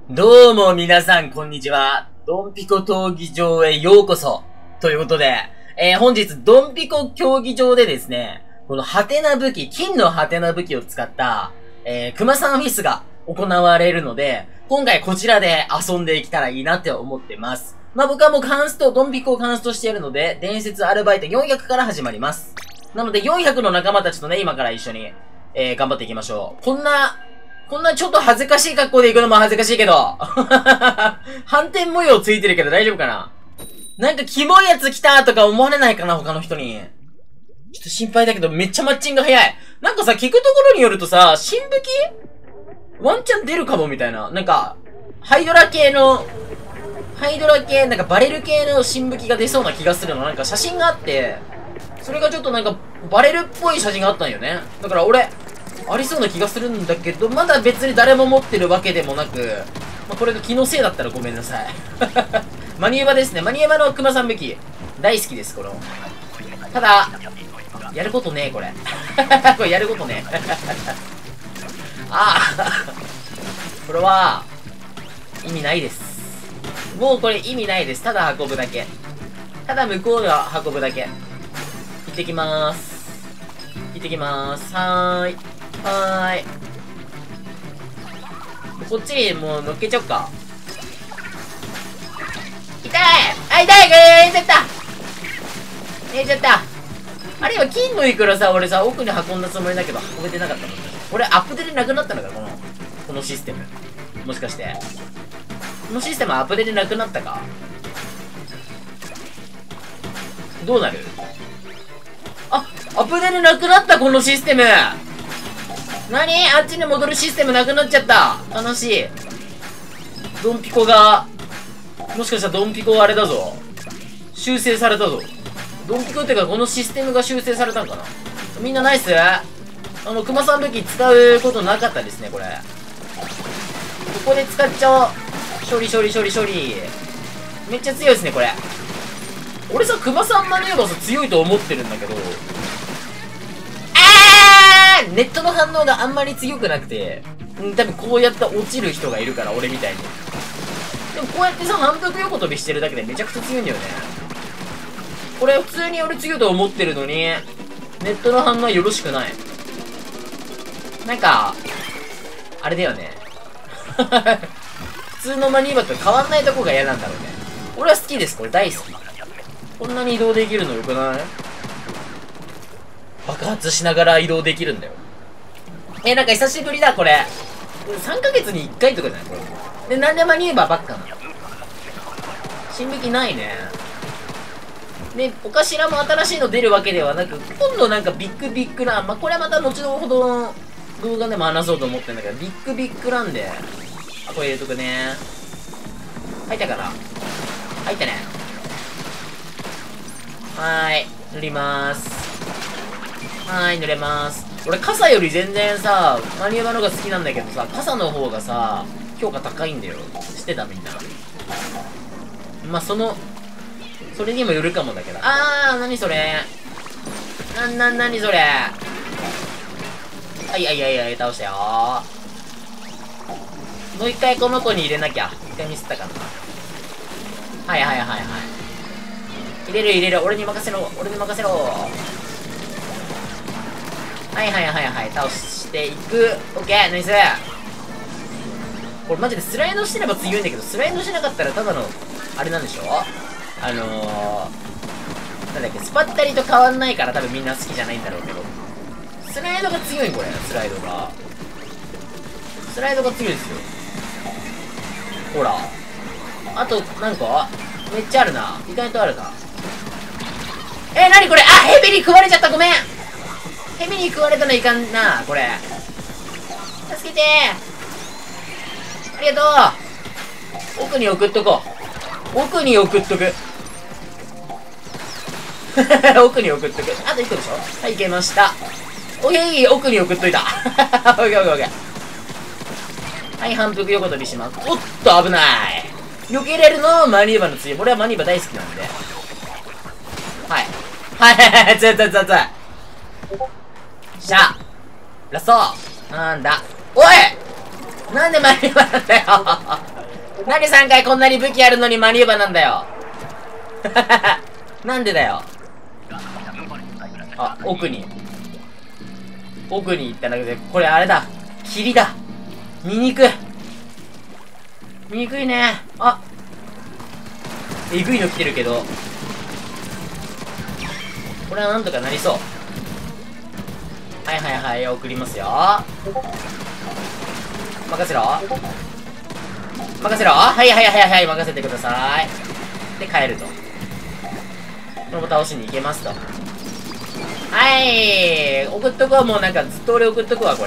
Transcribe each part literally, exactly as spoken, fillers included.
どうも皆さんこんにちは。ドンピコ闘技場へようこそ。ということで、えー、本日ドンピコ競技場でですね、このハテナ武器、金のハテナ武器を使った、えー、熊さんフェスが行われるので、今回こちらで遊んでいけたらいいなって思ってます。まあ、僕はもうカンスト、ドンピコをカンストしているので、伝説アルバイトよんひゃくから始まります。なのでよんひゃくの仲間たちとね、今から一緒に、えー、頑張っていきましょう。こんな、こんなちょっと恥ずかしい格好で行くのも恥ずかしいけど。反転模様ついてるけど大丈夫かな？なんかキモいやつ来たとか思われないかな他の人に。ちょっと心配だけどめっちゃマッチング早い。なんかさ、聞くところによるとさ、新武器ワンチャン出るかもみたいな。なんか、ハイドラ系の、ハイドラ系、なんかバレル系の新武器が出そうな気がするの。なんか写真があって、それがちょっとなんかバレルっぽい写真があったんよね。だから俺、ありそうな気がするんだけど、まだ別に誰も持ってるわけでもなく、まあ、これが気のせいだったらごめんなさい。マニエバですね。マニエバの熊さん武器。大好きです、この。ただ、やることねえ、これ。これやることねえ。ああ。これは、意味ないです。もうこれ意味ないです。ただ運ぶだけ。ただ向こうが運ぶだけ。行ってきまーす。行ってきまーす。はーい。はーい。こっちにもう乗っけちゃおっか。痛いあ、痛いがえちゃったえちゃったあれ今金のいくらさ、俺さ、奥に運んだつもりだけど運べてなかったの。俺アップデでなくなったのか、この、このシステム。もしかして。このシステムアップデでなくなったか？どうなる？あ、アップデでなくなったこのシステム。なに？あっちに戻るシステムなくなっちゃった。悲しい。ドンピコが、もしかしたらドンピコあれだぞ。修正されたぞ。ドンピコってかこのシステムが修正されたんかな。みんなナイス？あの、熊さん武器使うことなかったですね、これ。ここで使っちゃおう。処理処理処理処理。めっちゃ強いですね、これ。俺さ、熊さんマネーバーさ強いと思ってるんだけど、ネットの反応があんまり強くなくて、うん、多分こうやって落ちる人がいるから、俺みたいに。でもこうやってさ、反復横跳びしてるだけでめちゃくちゃ強いんだよね。これ普通に俺強いと思ってるのに、ネットの反応はよろしくない。なんか、あれだよね。普通のマニーバーと変わんないとこが嫌なんだろうね。俺は好きです、これ大好き。こんなに移動できるのよくない？爆発しながら移動できるんだよ。えー、なんか久しぶりだ、これ。さんかげつにいっかいとかじゃないこれ。で、なんでマニエバーばっかなの？新武器ないね。で、お頭も新しいの出るわけではなく、今度なんかビッグビッグラン。まあ、これはまた後ほどの動画でも話そうと思ってんだけど、ビッグビッグランで、あ、これ入れとくね。入ったかな？入ったね。はーい。塗りまーす。はーい、濡れまーす。俺、傘より全然さ、マニエバの方が好きなんだけどさ、傘の方がさ、評価高いんだよ。知ってたみんな。まあ、その、それにもよるかもだけど。あー、なにそれ。な、な、なにそれ。はいはいはいはい、倒したよー。もう一回この子に入れなきゃ。一回ミスったかな。はいはいはいはい。入れる入れる。俺に任せろ。俺に任せろ。はいはいはいはい。倒していく。オッケーナイス。これマジでスライドしてれば強いんだけど、スライドしなかったらただの、あれなんでしょ？あのー、なんだっけ、スパッタリと変わんないから多分みんな好きじゃないんだろうけど。スライドが強いんこれ、スライドが。スライドが強いですよ。ほら。あと、何個？めっちゃあるな。意外とあるな。えー、なにこれ？あ、ヘビに食われちゃった、ごめん。ヘビに食われたのいかんな、これ。助けてー。ありがとう。奥に送っとこう。奥に送っとく。奥に送っとく。あといっこでしょ？はい、いけました。おへい、奥に送っといた。オッケーオッケーオッケー。はい、反復横跳びします。おっと、危ない。避けれるのマニーバの次。俺はマニーバ大好きなんで。はい。はいはいはい、ついついついつい。しゃラストなんだおいなんでマニバなんだよ何さんかいこんなに武器あるのにマニューバーなんだよ。なんでだよ。あ、奥に。奥に行っただけで、これあれだ。霧だ。見にくい。見にくいね。あ。えぐいの来てるけど。これはなんとかなりそう。はいはいはい、送りますよ。任せろ。任せろ。はいはいはいはい、任せてください。で、帰ると。これも倒しに行けますと。はい、送っとくわ。もうなんかずっと俺送っとくわ、これ。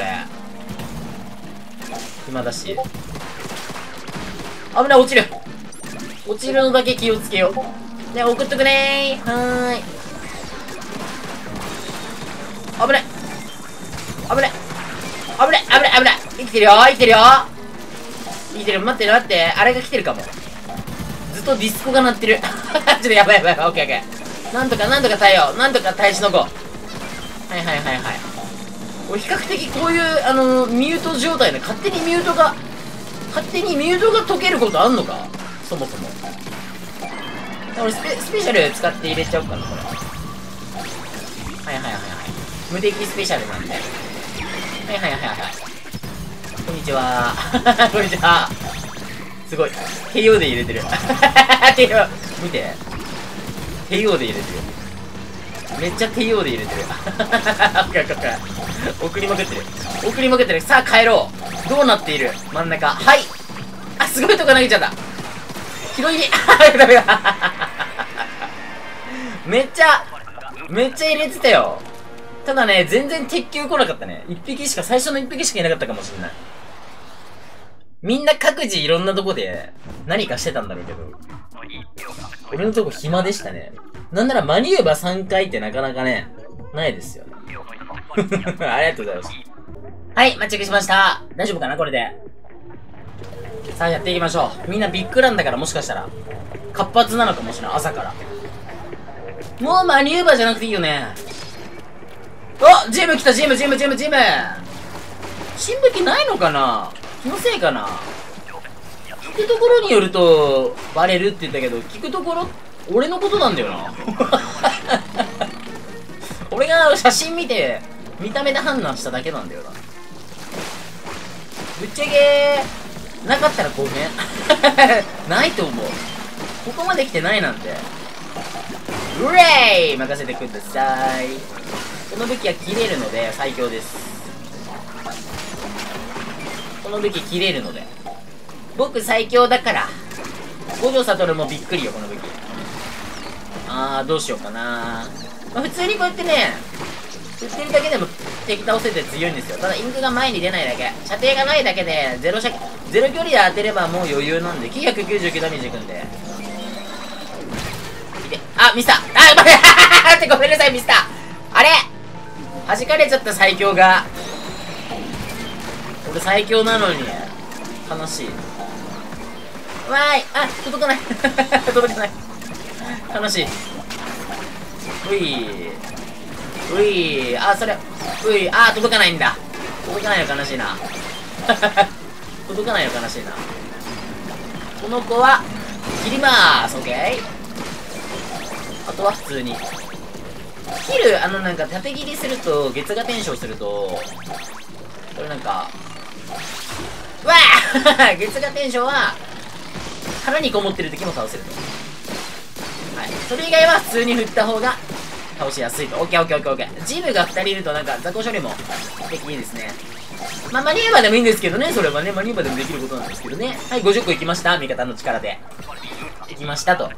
暇だし。危ない、落ちる。落ちるのだけ気をつけよう。ね、送っとくねー。はーい。危ない。危ない。危ない、危ない、危ない。生きてるよ、生きてるよ。生きてる。待って待って。あれが来てるかも。ずっとディスコが鳴ってる。ちょっとやばいやばいやばい。オッケーオッケー。なんとかなんとか耐えよう。なんとか耐えしのごう。はいはいはいはい。俺比較的こういう、あのー、ミュート状態で勝手にミュートが、勝手にミュートが解けることあんのかそもそも。俺スペ、スペシャル使って入れちゃおうかな、これ。はいはいはいはい。無敵スペシャルなんで。はいはいはいはいはい。こんにちは。こんにちは。すごい。ケーオー で入れてる。ケーオー。見て。ケーオー で入れてる。めっちゃ ティーオー で入れてる。送りまくってる。送りまくってる。さあ帰ろう。どうなっている真ん中。はい。あ、すごいとこ投げちゃった。拾いに。ダメだ。めっちゃ、めっちゃ入れてたよ。ただね、全然鉄球来なかったね。一匹しか、最初の一匹しかいなかったかもしれない。みんな各自いろんなとこで何かしてたんだろうけど。俺のとこ暇でしたね。なんならマニューバーさんかいってなかなかね、ないですよね。ありがとうございます。はい、マッチングしました。大丈夫かなこれで。さあやっていきましょう。みんなビッグランだからもしかしたら、活発なのかもしれない。朝から。もうマニューバーじゃなくていいよね。あ、ジム来た、ジム、ジム、ジム、ジム。新武器ないのかな気のせいかな。聞くところによると、バレるって言ったけど、聞くところ、俺のことなんだよな。俺が写真見て、見た目で判断しただけなんだよな。ぶっちゃけ、なかったらごめん。ないと思う。ここまで来てないなんて。うれー任せてください。この武器は切れるので最強です。この武器切れるので。僕最強だから。五条悟もびっくりよ、この武器。あー、どうしようかな。まあ、普通にこうやってね、振ってるだけでも敵倒せて強いんですよ。ただインクが前に出ないだけ。射程がないだけで、ゼロ射、ゼロ距離で当てればもう余裕なんで、きゅうひゃくきゅうじゅうきゅうダメージいくんで。あ、ミスった。あ、待ってごめんなさい、ミスった。あれ弾かれちゃった最強が。俺最強なのに。悲しい。わーい。あ、届かない。届かない。悲しい。ういういあ、それ。ういあ、届かないんだ。届かないの悲しいな。届かないの悲しいな。この子は、切りまーす。オッケー。あとは普通に。切る、あのなんか縦切りすると、月がテンションすると、これなんか、うわー月がテンションは、腹にこもってる時も倒せると。はい。それ以外は普通に振った方が、倒しやすいと。オッケーオッケーオッケーオッケー。ジムがふたりいるとなんか雑魚処理もできいいですね。まあ、マニューバーでもいいんですけどね。それはね、マニューバーでもできることなんですけどね。はい、ごじゅっこいきました。味方の力で。いきましたと。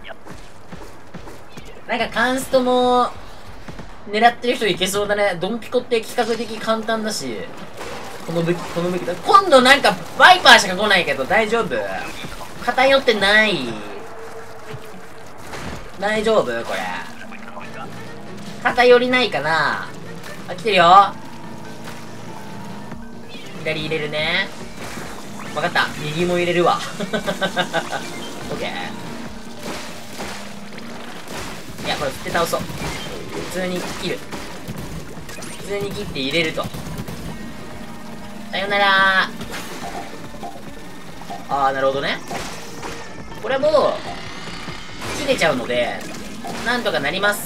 なんかカンストも、狙ってる人いけそうだね。ドンピコって企画的簡単だし。この武器、この武器だ。今度なんか、バイパーしか来ないけど大丈夫？偏ってない。大丈夫これ。偏りないかなあ、来てるよ。左入れるね。わかった。右も入れるわ。オッケー。いや、これ振って倒そう。普通に切る。普通に切って入れると。さよならー。あー、なるほどね。 これもう、切れちゃうので、なんとかなります。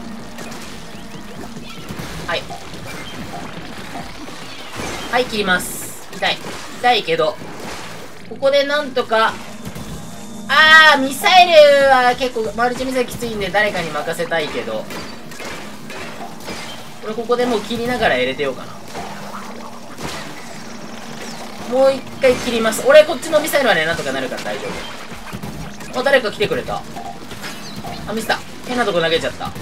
はい。はい、切ります。痛い。痛いけど、ここでなんとか、あー、ミサイルは結構、マルチミサイルきついんで誰かに任せたいけど、これここでもう切りながら入れてようかな。もう一回切ります。俺こっちのミサイルはね、なんとかなるから大丈夫。あ、誰か来てくれた。あ、ミスった。変なとこ投げちゃった。はい、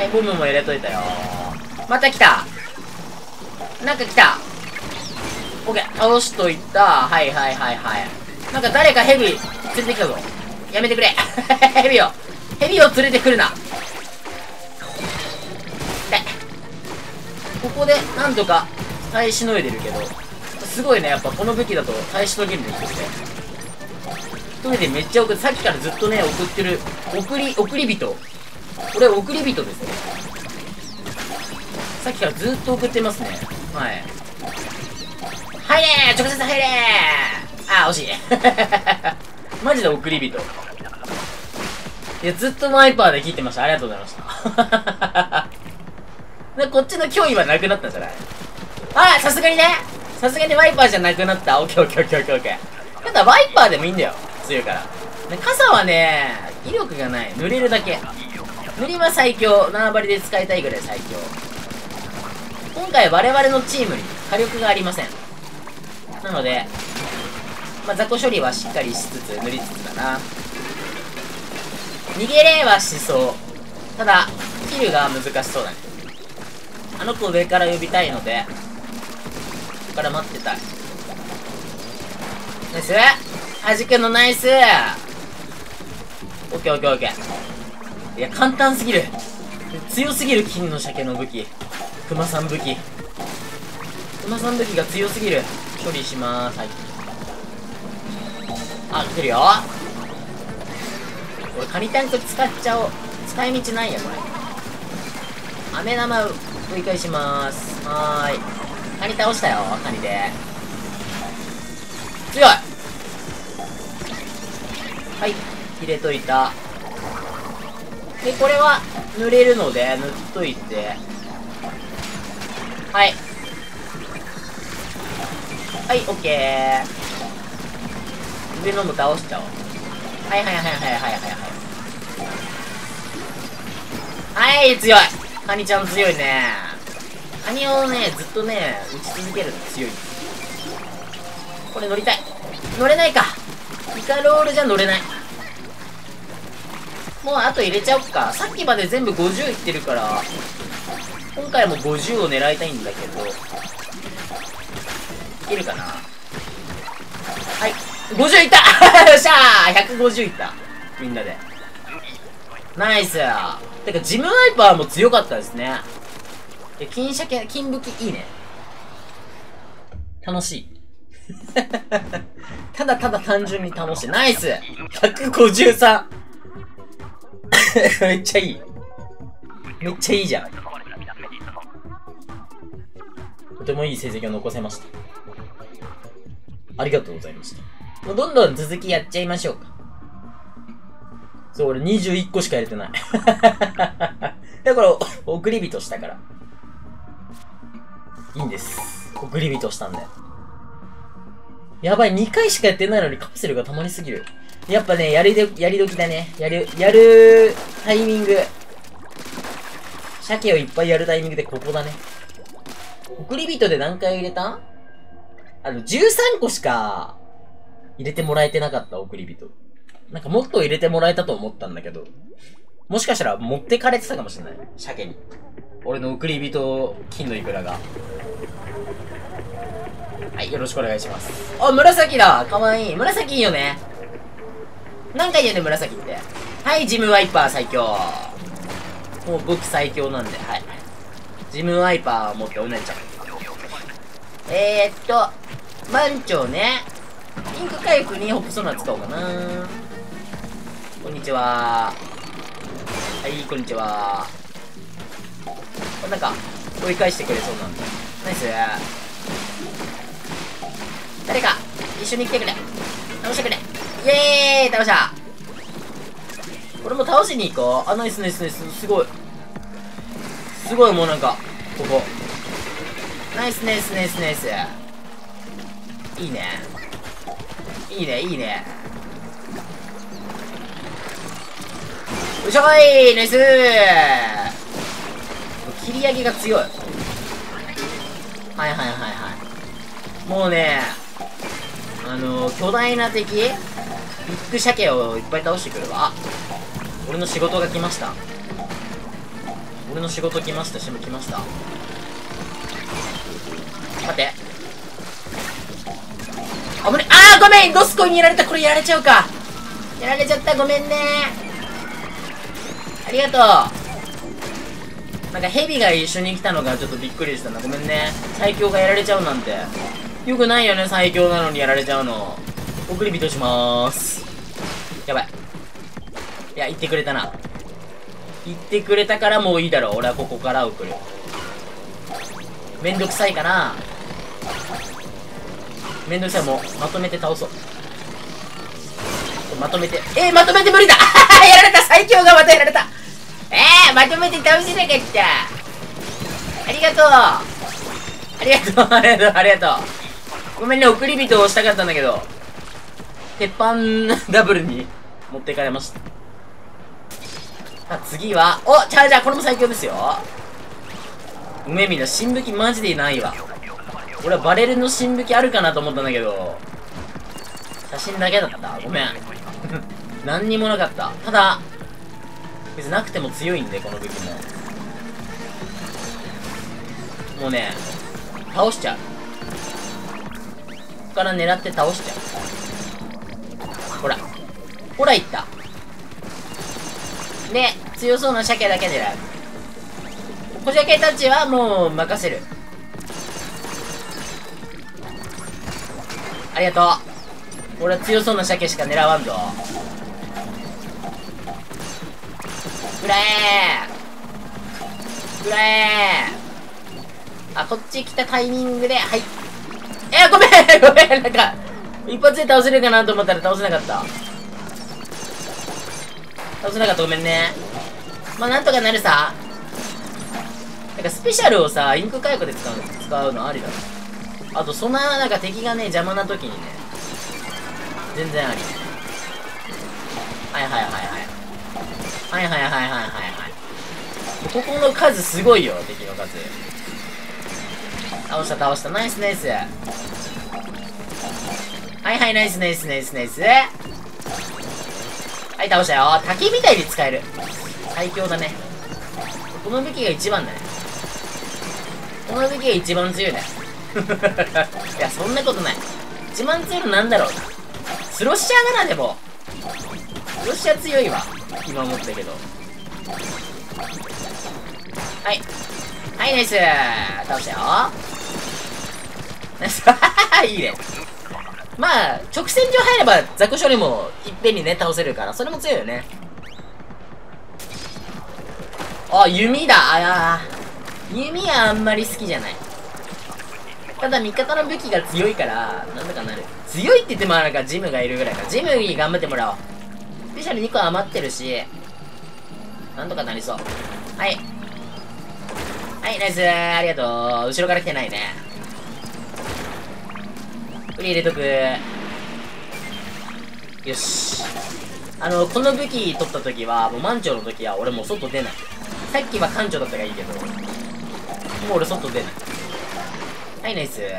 ボムも入れといたよ。また来た。なんか来た。オッケー、倒しといた。はいはいはいはい。なんか誰かヘビ連れてきたぞ。やめてくれ。ヘビを。ヘビを連れてくるな。痛い。ここでなんとか耐えしのいでるけど、すごいね、やっぱこの武器だと耐えしのげるんですよね。一人でめっちゃ送って、さっきからずっとね、送ってる、送り、送り人。これ送り人ですね。さっきからずっと送ってますね。はい。入れー、直接入れー。あー、惜しい。マジで送り人。いや、ずっとワイパーで切ってました。ありがとうございました。で、こっちの脅威はなくなったんじゃない？ああ、さすがにね。さすがにワイパーじゃなくなった。オッケーオッケーオッケーオッケーオッケー。ただワイパーでもいいんだよ。強いから。ね、傘はね、威力がない。塗れるだけ。塗りは最強。縄張りで使いたいぐらい最強。今回我々のチームに火力がありません。なので、まあ、雑魚処理はしっかりしつつ、塗りつつだな。逃げれはしそう。ただ、キルが難しそうだね。あの子上から呼びたいので、ここから待ってたい。ナイスはじくのナイス。オッケーオッケーオッケー。いや、簡単すぎる。強すぎる、金の鮭の武器。熊さん武器。熊さん武器が強すぎる。処理しまーす。はい。あ、来るよ。これカニタンク使っちゃおう。使い道ないや、これ。飴玉追い返しまーす。はーい。カニ倒したよ、カニで。強い。はい、入れといた。で、これは塗れるので、塗っといて。はい。はい、オッケー。上のも倒しちゃおう。はいはいはいはいはいはいはい。はい、強い。カニちゃん強いね。カニをね、ずっとね、打ち続けるの強い。これ乗りたい。乗れないか。イカロールじゃ乗れない。もうあと入れちゃおっか。さっきまで全部ごじゅういってるから、今回もごじゅうを狙いたいんだけど、いけるかな。はい。ごじゅういったよっしゃー !ひゃくごじゅう いった。みんなで。ナイス。てか、ジムワイパーも強かったですね。いや、金鮭、金武器いいね。楽しい。ただただ単純に楽しい。ナイス !ひゃくごじゅうさん! めっちゃいい。めっちゃいいじゃん。とてもいい成績を残せました。ありがとうございました。もうどんどん続きやっちゃいましょうか。そう、俺にじゅういっこしか入れてない。だから、送り人したから。いいんです。送り人したんで。やばい、にかいしかやってないのにカプセルが溜まりすぎる。やっぱね、やりで、やり時だね。やる、やるタイミング。鮭をいっぱいやるタイミングでここだね。送り人で何回入れた？あの、じゅうさんこしか入れてもらえてなかった、送り人。なんかもっと入れてもらえたと思ったんだけど、もしかしたら持ってかれてたかもしれない。鮭に。俺の送り人、金のイクラが。はい、よろしくお願いします。あ、紫だ！かわいい。紫いいよね。何回言うね、紫って。はい、ジムワイパー最強。もう僕最強なんで、はい。ジムワイパーを持ってお姉ちゃん。えーっと、番長ね。ピンク回復にホップソナー使おうかな。こんにちは。はい、こんにちは。なんか、追い返してくれそうなんで。ナイス。誰か、一緒に来てくれ。 倒してくれ。イエーイ、倒した。これも倒しに行こう。あ、ナイスナイスナイス。すごい。すごい、もうなんか、ここ。ナイスナイスナイスナイス。いいね。いいね、いいね。よいしょーい、ナイスー。切り上げが強い。はいはいはいはい。もうね、あのー、巨大な敵ビッグ鮭をいっぱい倒してくるわ。俺の仕事が来ました。俺の仕事来ました。しも来ました。待って。あぶね。あー、ごめん、ドスコイにやられた。これやられちゃうか。やられちゃった。ごめんね。ありがとう。なんかヘビが一緒に来たのがちょっとびっくりしたな。ごめんね。最強がやられちゃうなんて。よくないよね、最強なのにやられちゃうの。送り人しまーす。やばい。いや、言ってくれたな。言ってくれたからもういいだろう。俺はここから送る。めんどくさいかな。めんどくさい。もう、まとめて倒そう。まとめて。えー、まとめて無理だやられた。最強がまたやられた。えー、まとめて倒せなかった。ありがとう。ありがとう、ありがとう、ありがとう。ごめんね、送り人をしたかったんだけど、鉄板ダブルに持ってかれました。あ、次は、お、じゃあじゃあこれも最強ですよ。梅見の新武器マジでないわ。俺はバレルの新武器あるかなと思ったんだけど、写真だけだった。ごめん。何にもなかった。ただ、別になくても強いんで、この武器も。もうね、倒しちゃう。ここから狙って倒しちゃう。ほら。ほら、いった。で、強そうな鮭だけ狙う。小鮭たちはもう任せる。ありがとう。俺は強そうな鮭しか狙わんぞ。くらえーくらえー。あ、こっち来たタイミングで、はい。えー、ごめんごめんなんか、一発で倒せるかなと思ったら倒せなかった。倒せなかった。ごめんね。まあ、なんとかなるさ。なんかスペシャルをさ、インク回復で使う、使うのありだろ。あと、そんな、なんか敵がね、邪魔な時にね、全然あり。はいはいはいはい。はいはいはいはいはいはい。ここの数すごいよ、敵の数。倒した倒した。ナイスナイス。はいはい、ナイスナイスナイスナイス。はい、倒したよ。滝みたいに使える。最強だね。この武器が一番だね。この武器が一番強いね。いや、そんなことない。一番強いのなんだろうな。スロッシャーならでも。スロッシャー強いわ。今思ったけど。はい。はい、ナイス。倒したよ。ナイス。いいね。まあ、直線上入れば雑魚処理もいっぺんにね、倒せるから、それも強いよね。あ、弓だ。あー、弓はあんまり好きじゃない。ただ味方の武器が強いから、なんとかなる。強いって言ってもなんかジムがいるぐらいから、ジムに頑張ってもらおう。スペシャルにこ余ってるし、なんとかなりそう。はい。はい、ナイスー。ありがとう。後ろから来てないね。振り入れとく。よし。あの、この武器取った時は、もう満潮の時は俺もう外出ない。さっきは艦長だったからいいけど、もう俺外出ない。はい、ナイス。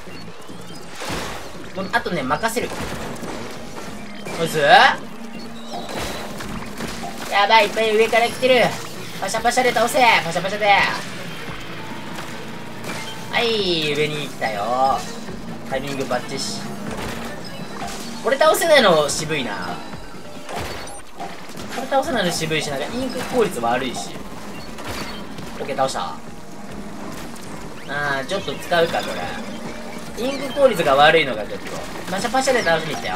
もうあとね、任せる。ナイス。やばい、いっぱい上から来てる。パシャパシャで倒せ。パシャパシャで。はい、上に来たよ。タイミングバッチシ。これ倒せないの渋いな。これ倒せないの渋いし、なんかインク効率悪いし。オッケー、倒した。あー、ちょっと使うか、これ。インク効率が悪いのがちょっと。パシャパシャで倒しに来たよ。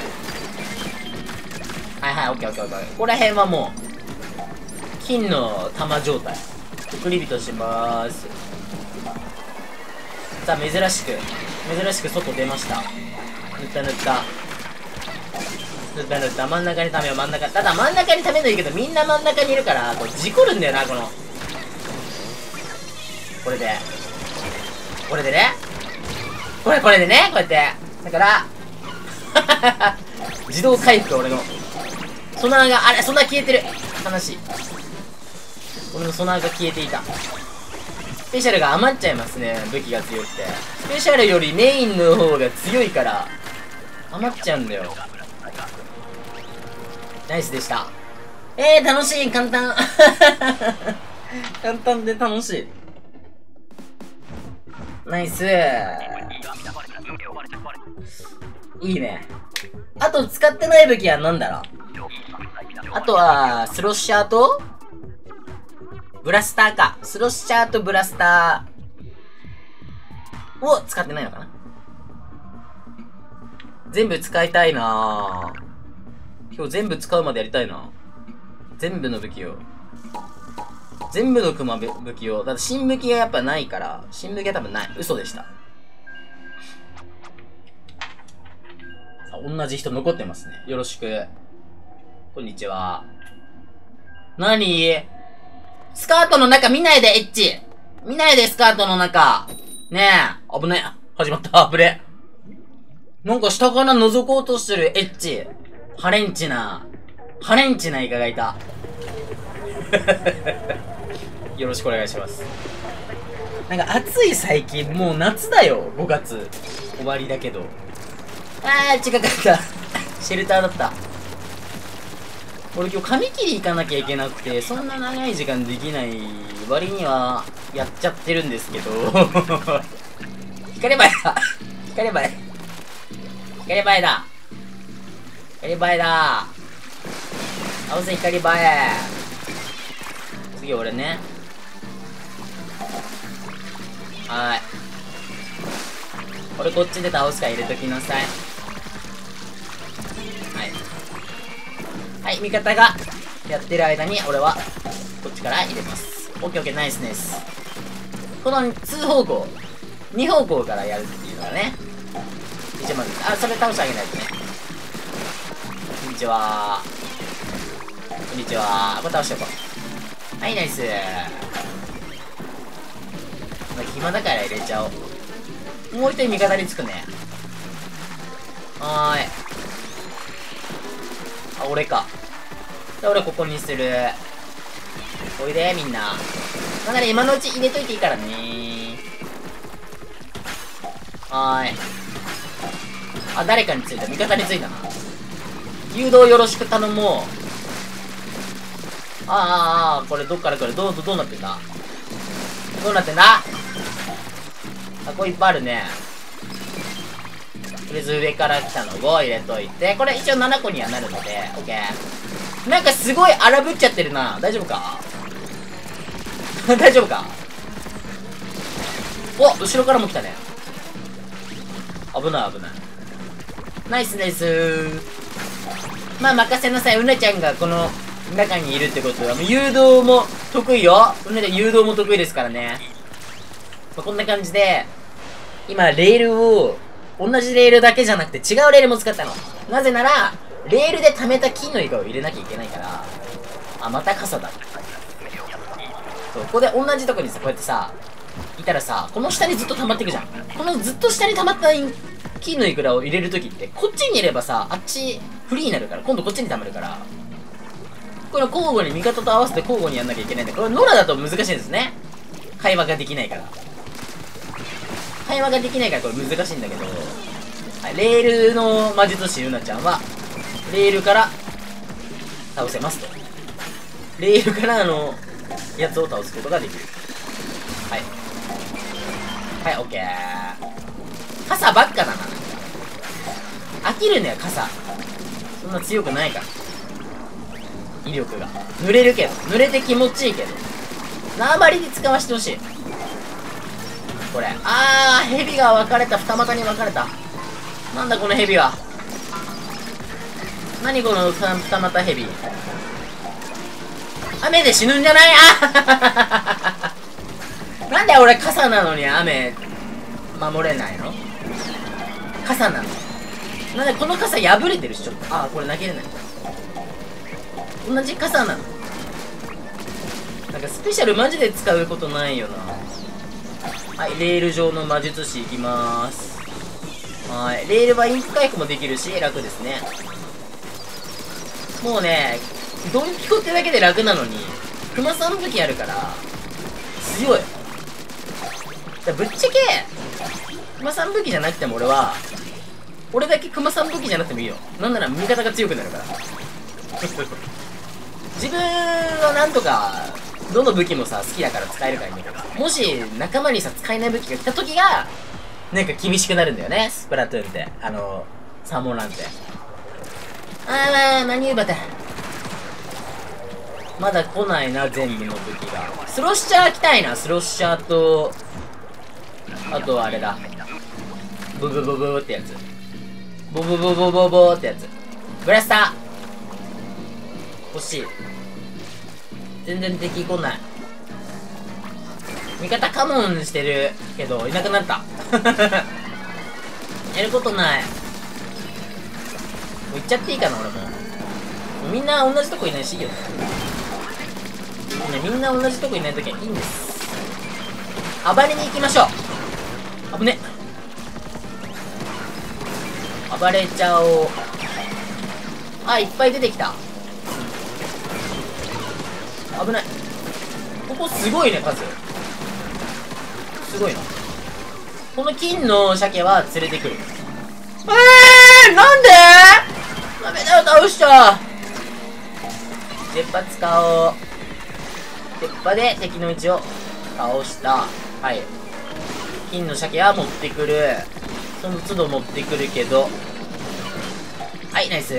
はいはい、オッケーオッケーオッケー。ここら辺はもう、金の玉状態。送り人しまーす。さあ、珍しく、珍しく外出ました。塗った塗った。 ルタルタ、真ん中にためよう、真ん中。ただ真ん中にためるのいいけど、みんな真ん中にいるから、こう、事故るんだよな、この。これで。これでね。これ、これでね、こうやって。だから、自動回復、俺の。ソナーが、あれ、ソナー消えてる。悲しい。俺のソナーが消えていた。スペシャルが余っちゃいますね、武器が強くて。スペシャルよりメインの方が強いから、余っちゃうんだよ。ナイスでした。えー、楽しい、簡単。簡単で楽しい。ナイスいいね。あと使ってない武器は何だろう。あとは、スロッシャーと、ブラスターか。スロッシャーとブラスターを使ってないのかな。全部使いたいなぁ。今日全部使うまでやりたいな。全部の武器を。全部のクマ武器を。だって新武器がやっぱないから、新武器は多分ない。嘘でした。さあ、同じ人残ってますね。よろしく。こんにちは。なに？スカートの中見ないで、エッチ。見ないで、スカートの中。ねえ。危ねえ。始まった。危ねえ。なんか下から覗こうとしてる、エッチ。ハレンチな。ハレンチなイカがいた。よろしくお願いします。なんか暑い最近、もう夏だよ。ごがつ。終わりだけど。あー、近かった。シェルターだった。俺今日髪切り行かなきゃいけなくて、そんな長い時間できない割には、やっちゃってるんですけど。光バエだ光バエ光バエだ光バエだ倒せ光バエ次俺ね。はーい。俺こっちで倒すから入れときなさい。はい、味方がやってる間に俺はこっちから入れます。オッケーオッケー、ナイスです。このに方向、に方向からやるっていうのがね、一番です。あ、それ倒してあげないとね。こんにちはこんにちはこれ倒しておこう。はい、ナイス。まあ、暇だから入れちゃおう。もう一人味方につくね。はーい。あ、俺か。で、俺ここにする。おいで、みんな。なんなら今のうち入れといていいからねー。はーい。あ、誰かについた。味方についたな。誘導よろしく頼もう。あーあー、あーこれどっから来る？どう、どうなってんだ？どうなってんだ？あ、これいっぱいあるね。とりあえず上から来たのご入れといて、これ一応ななこにはなるので、オッケー。なんかすごい荒ぶっちゃってるな。大丈夫か大丈夫かお、後ろからも来たね。危ない危ない。ナイスナイスー。まあ任せなさい。うなちゃんがこの中にいるってことは、もう誘導も得意よ。うなちゃん誘導も得意ですからね。まあ、こんな感じで、今レールを、同じレールだけじゃなくて違うレールも使ったの。なぜなら、レールで溜めた金のイカを入れなきゃいけないから。あ、また傘だ。そう、ここで同じとこにさ、こうやってさ、いたらさ、この下にずっと溜まっていくじゃん。このずっと下に溜まった金のイクラを入れるときって、こっちにいればさ、あっちフリーになるから、今度こっちに溜まるから。これ交互に味方と合わせて交互にやんなきゃいけないんだ。これノラだと難しいんですね。会話ができないから。会話ができないからこれ難しいんだけど、はい、レールの魔術師ルナちゃんはレールから倒せますと。レールからあのやつを倒すことができる。はいはい、オッケー。傘ばっかだな。飽きるね、傘。そんな強くないから威力が。濡れるけど、濡れて気持ちいいけど縄張りで使わせてほしい。これ。あー、蛇が分かれた。二股に分かれた。なんだこの蛇は。何この二股蛇。雨で死ぬんじゃない？あなんで俺傘なのに雨守れないの？傘なの。 なんでこの傘破れてるし、ちょっと。あー、これ投げれない。同じ傘なの。なんかスペシャルマジで使うことないよな。はい、レール上の魔術師いきまーす。はい、レールはインク回復もできるし、楽ですね。もうね、ドンピコってだけで楽なのに、クマさん武器あるから、強い。だぶっちゃけ、クマさん武器じゃなくても俺は、俺だけクマさん武器じゃなくてもいいよ。なんなら味方が強くなるから。自分はなんとか、どの武器もさ、好きだから使えるからいいんだけど、もし仲間にさ、使えない武器が来た時が、なんか厳しくなるんだよね、スプラトゥーンって。あの、サーモンランって。あー、まあ、何言うばて。まだ来ないな、全部の武器が。スロッシャー来たいな、スロッシャーと、あとはあれだ。ブブブブブってやつ。ボボボボボボってやつ。ブラスター欲しい。全然敵来ない。味方カモンしてるけど、いなくなった。やることない。もう行っちゃっていいかな、俺も。みんな同じとこいないしいいよね。みんな同じとこいないときはいいんです。暴れに行きましょう。危ね。暴れちゃおう。あ、いっぱい出てきた。危ない。ここすごいね、数。すごいな。この金の鮭は連れてくる。えー、なんでダメだよ、倒しちゃう。鉄波使おう。鉄波で敵の位置を倒した。はい。金の鮭は持ってくる。その都度持ってくるけど。はい、ナイス。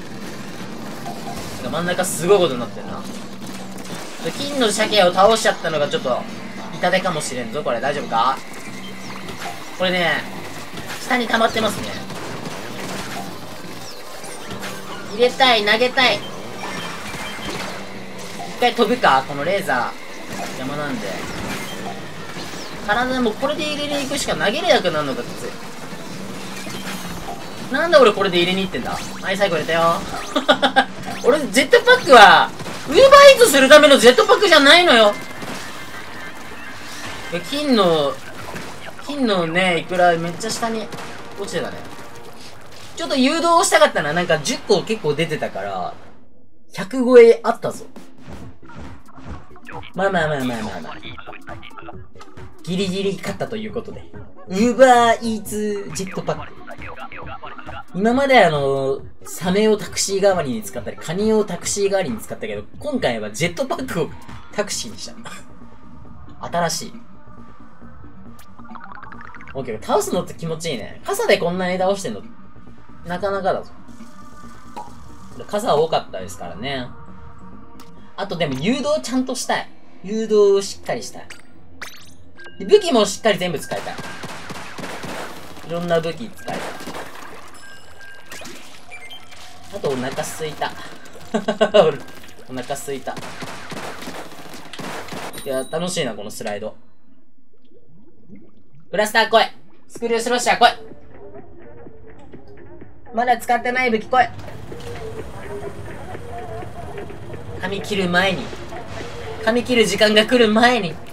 真ん中すごいことになってるな。金の鮭を倒しちゃったのがちょっと痛手かもしれんぞ。これ大丈夫か？これね、下に溜まってますね。入れたい、投げたい。一回飛ぶか、このレーザー。邪魔なんで。体もこれで入れに行くしか投げれなくなるのがきつい。なんで俺これで入れに行ってんだ。はい、最後入れたよ。俺、ジェットパックは、ウーバーイーツするためのジェットパックじゃないのよ。金の、金のね、イクラめっちゃ下に落ちてたね。ちょっと誘導したかったな。なんかじゅっこ結構出てたから、ひゃく超えあったぞ。まあまあまあまあまあまあ。ギリギリ勝ったということで。ウーバーイーツジェットパック。今まであの、サメをタクシー代わりに使ったり、カニをタクシー代わりに使ったけど、今回はジェットパックをタクシーにした。新しい。オッケー、倒すのって気持ちいいね。傘でこんなに倒してんの、なかなかだぞ。傘多かったですからね。あとでも誘導ちゃんとしたい。誘導をしっかりしたい。で武器もしっかり全部使いたい。いろんな武器使いたい。あとお腹すいた。お腹すいた。いや、楽しいな、このスライド。ブラスター来い。スクリュースロッシャー来い。まだ使ってない武器来い。髪切る前に。髪切る時間が来る前に。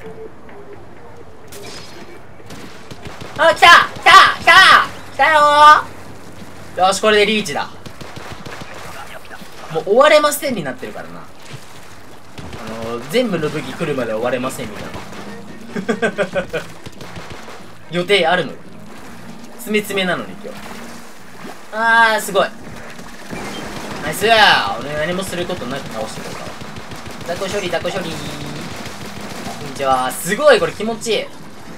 あ、来た来た来た来たよー。よし、これでリーチだ。もう終われませんになってるからな。あのー、全部の武器来るまで終われませんみたいな。予定あるのよ。詰め詰めなのに今日。あー、すごい。ナイスー。俺何もすることなく倒してくれたわ。雑魚処理、雑魚処理。こんにちは。すごい、これ気持ちいい。こ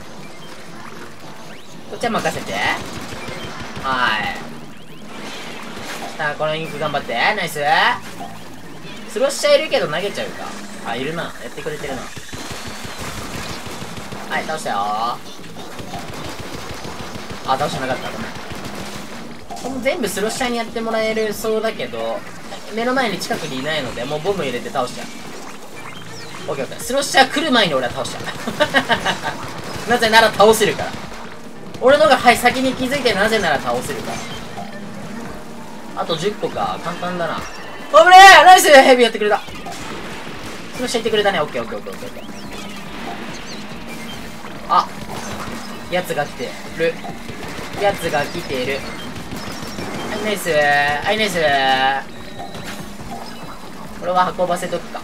っちは任せて。はーい。さあ、このインク頑張って。ナイス。スロッシャーいるけど投げちゃうか。あ、いるな。やってくれてるな。はい、倒したよー。あ、倒してなかった。ごめん。この全部スロッシャーにやってもらえるそうだけど、目の前に近くにいないので、もうボム入れて倒しちゃう。オッケーオッケー。スロッシャー来る前に俺は倒しちゃう。なぜなら倒せるから。俺のが、はい、先に気づいてなぜなら倒せるから。 あとじゅっこか。簡単だな。危ねえナイスヘビやってくれた。それ教えてくれたね。オッケーオッケーオッケーオッケー。あ、やつが来てる。やつが来てる。はい、ナイスー。はい、ナイスー。これは運ばせとくか。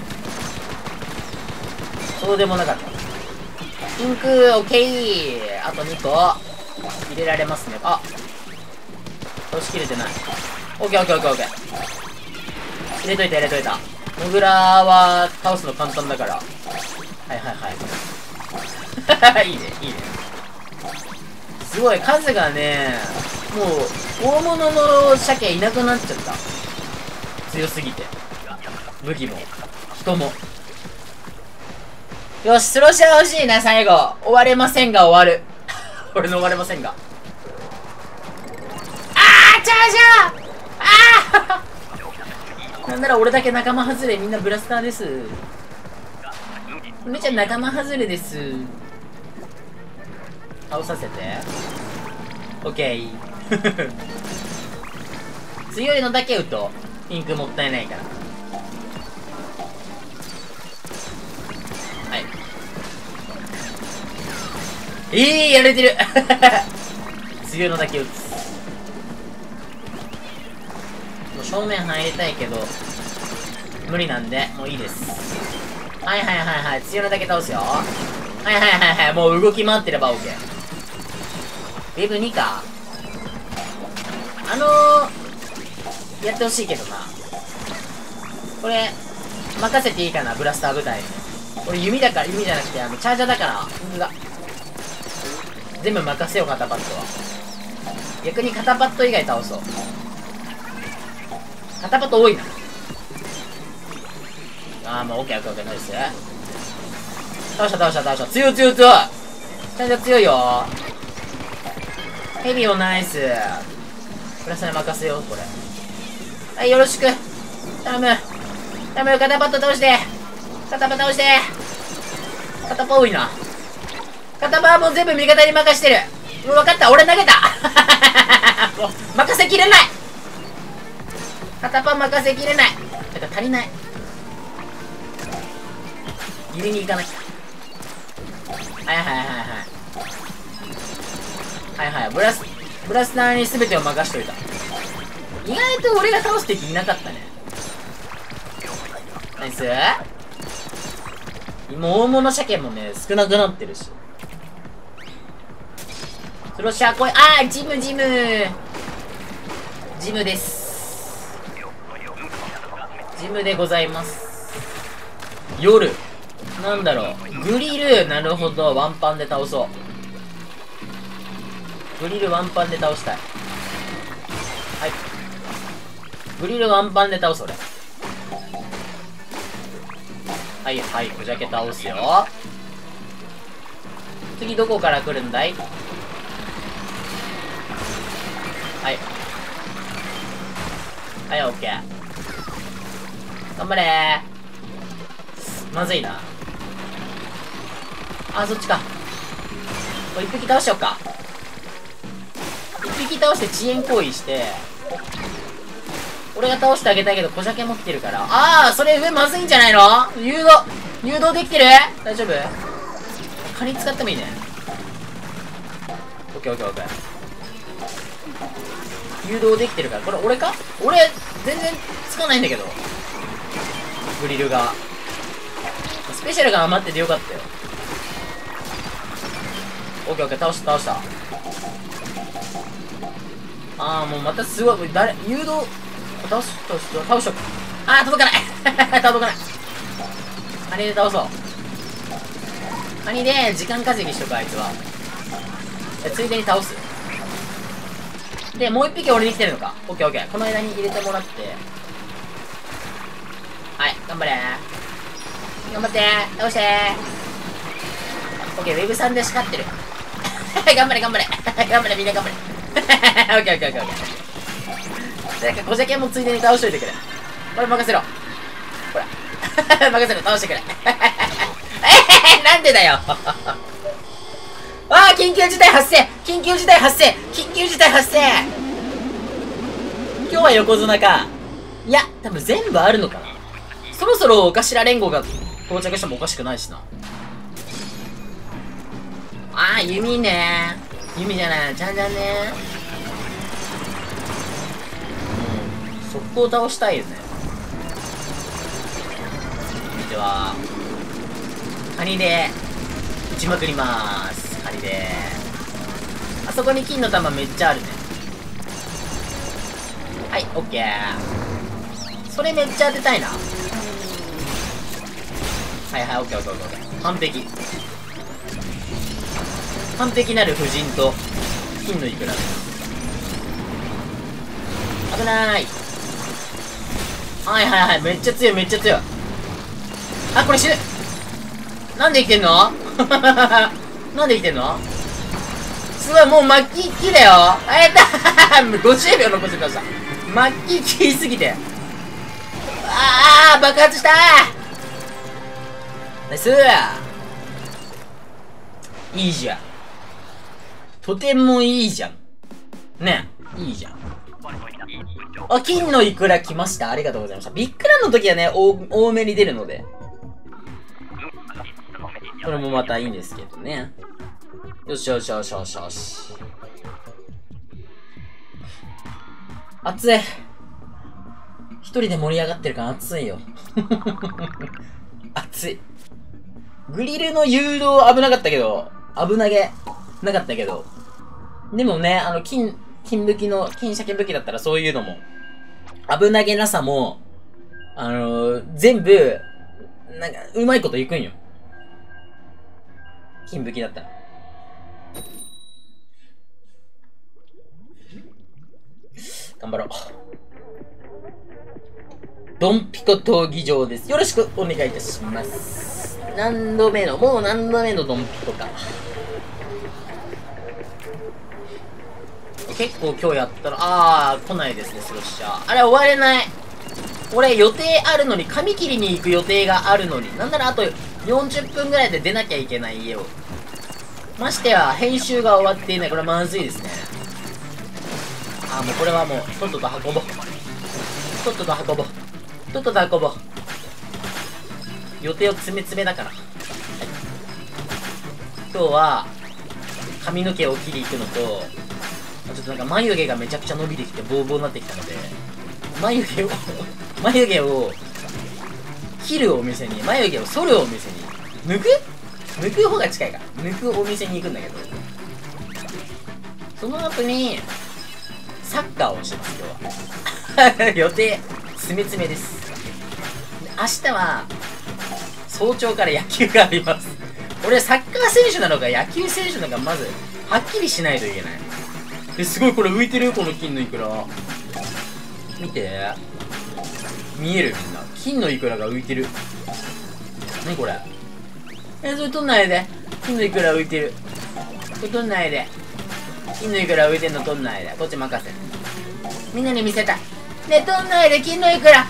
そうでもなかった。ピンク、オッケー。あとにこ入れられますね。あ、押し切れてない。オッケーオッケーオッケーオッケー。入れといた入れといた。モグラは倒すの簡単だから。はいはいはい。いいねいいね。すごい数がね、もう大物の鮭いなくなっちゃった。強すぎて。武器も人も。よし、スロシャー欲しいな。最後終われませんが終わる。俺の終われませんが。あーチャージャーあーなんなら俺だけ仲間外れ。みんなブラスターです。めちゃ仲間外れです。倒させて。オッケー。強いのだけ打とピンクもったいないから。はい。ええー、やれてる。強いのだけ打つ。もう正面入りたいけど無理なんでもういいです。はいはいはいはい。強いのだけ倒すよ。はいはいはいはい。もう動き回ってれば OK。 ウェブにか。あのー、やってほしいけどな。これ任せていいかな。ブラスター部隊。俺弓だから、弓じゃなくてあのチャージャーだから。本当だ。全部任せよう。肩パッドは。逆に肩パッド以外倒そう。肩パッド多いな。ああもう OK OK OK ナイス。倒した倒した倒した。強い強い強い。チャージャー強いよ。ヘビをナイス。プラスに任せようこれ。はい、よろしく頼む頼む。肩パッド倒して。肩パッド倒して。肩パ多いな。肩パはもう全部味方に任してる。もう分かった。俺投げた。もう任せきれない。肩パ任せきれない。てか足りない。入れに行かなきゃ。はいはいはいはいはいはい。ブラスブラスターに全てを任しといた。意外と俺が倒す敵いなかったね。ナイス。今大物鮭もね少なくなってるし。プロシャー来い。あージムジムジムです。ジムでございます。夜なんだろう。グリル。なるほど。ワンパンで倒そう。グリルワンパンで倒したい。はい。グリルワンパンで倒す俺。はいはい。小ジャケ倒すよ。次どこから来るんだい。はい。はい、オッケー。頑張れー。まずいな。あ、そっちか。これ一匹倒しようか。一匹倒して遅延行為して、俺が倒してあげたいけど小鮭持ってるから。ああ、それ上まずいんじゃないの。誘導誘導できてる。大丈夫。カニ使ってもいいね。オッケーオッケーオッケー。誘導できてるから。これ俺か。俺全然つかないんだけどグリルが。スペシャルが余っててよかったよ。オッケーオッケー。倒した倒した。ああもうまたすごい。誰誘導倒し倒し倒しとく。ああ届かない届かない。カニで倒そう。カニで時間稼ぎしとく。あいつはついでに倒す。でもう一匹俺に来てるのか。オッケーオッケー。この間に入れてもらって。はい頑張れー。頑張ってー。倒してー。オッケー。ウェブさんで叱ってる。頑張れ頑張れ頑張れみんな頑張れ。オッケーオッケーオッケーオッケー。なんか小鮭もついでに倒しといてくれ。これ任せろ。ほら任せろ。倒してくれ。えなんでだよ。ああ緊急事態発生。緊急事態発生。緊急事態発生。 今日は横綱か。いや、多分全部あるのかな。そろそろお頭連合が到着してもおかしくないしな。ああ、弓ね。弓じゃない、ちゃんちゃんね。うん、速攻倒したいよね。では、カニで、撃ちまくりまーす。カニで。あそこに金の玉めっちゃあるね。はい、オッケー。それめっちゃ当てたいな。はいはい、オッケーオッケーオッケー。完璧。完璧なる夫人と、金のいくらです。危なーい。はいはいはい、めっちゃ強いめっちゃ強い。あ、これ死ぬ。なんで生きてんのなんで生きてんの。すごい、もう末期期だよ。あ、やったーごじゅうびょう残してました。末期期すぎて。あー、爆発したー。ナイスー。いいじゃん。とてもいいじゃん。ねえ、いいじゃん。あ、金のイクラ来ました。ありがとうございました。ビッグランの時はね、多、多めに出るので。これもまたいいんですけどね。よしよしよしよしよし。熱い。一人で盛り上がってるから熱いよ。熱い。グリルの誘導危なかったけど、危なげなかったけど。でもね、あの、金、金武器の、金鮭武器だったらそういうのも、危なげなさも、あのー、全部、なんか、うまいこといくんよ。金武器だったら。頑張ろう。ドンピコ闘技場です。よろしくお願いいたします。何度目の、もう何度目のドンピコか。結構今日やったら、あー、来ないですね、スロッシャー。あれ、終われない。俺、予定あるのに、髪切りに行く予定があるのに、なんならあとよんじゅっぷんぐらいで出なきゃいけない家を。ましてや、編集が終わっていない。これまずいですね。あー、もうこれはもう、とっとと運ぼう。とっとと運ぼう。とっとと運ぼう。予定を詰め詰めだから。はい、今日は、髪の毛を切り行くのと、ちょっとなんか眉毛がめちゃくちゃ伸びてきてボーボーになってきたので、眉毛を眉毛を切るお店に、眉毛を剃るお店に、抜く抜く方が近いから、抜くお店に行くんだけど、その後に、サッカーをします、今日は。予定、詰め詰めです。明日は、早朝から野球があります。俺、サッカー選手なのか野球選手なのか、まず、はっきりしないといけない。え、すごい、これ浮いてるよ、この金のイクラ。見て。見えるみんな。金のイクラが浮いてる。なにこれ。え、それ取んないで。金のイクラ浮いてる。これ取んないで。金のイクラ浮いてんの取んないで。こっち任せ。みんなに見せたい。ね、取んないで、金のイクラ。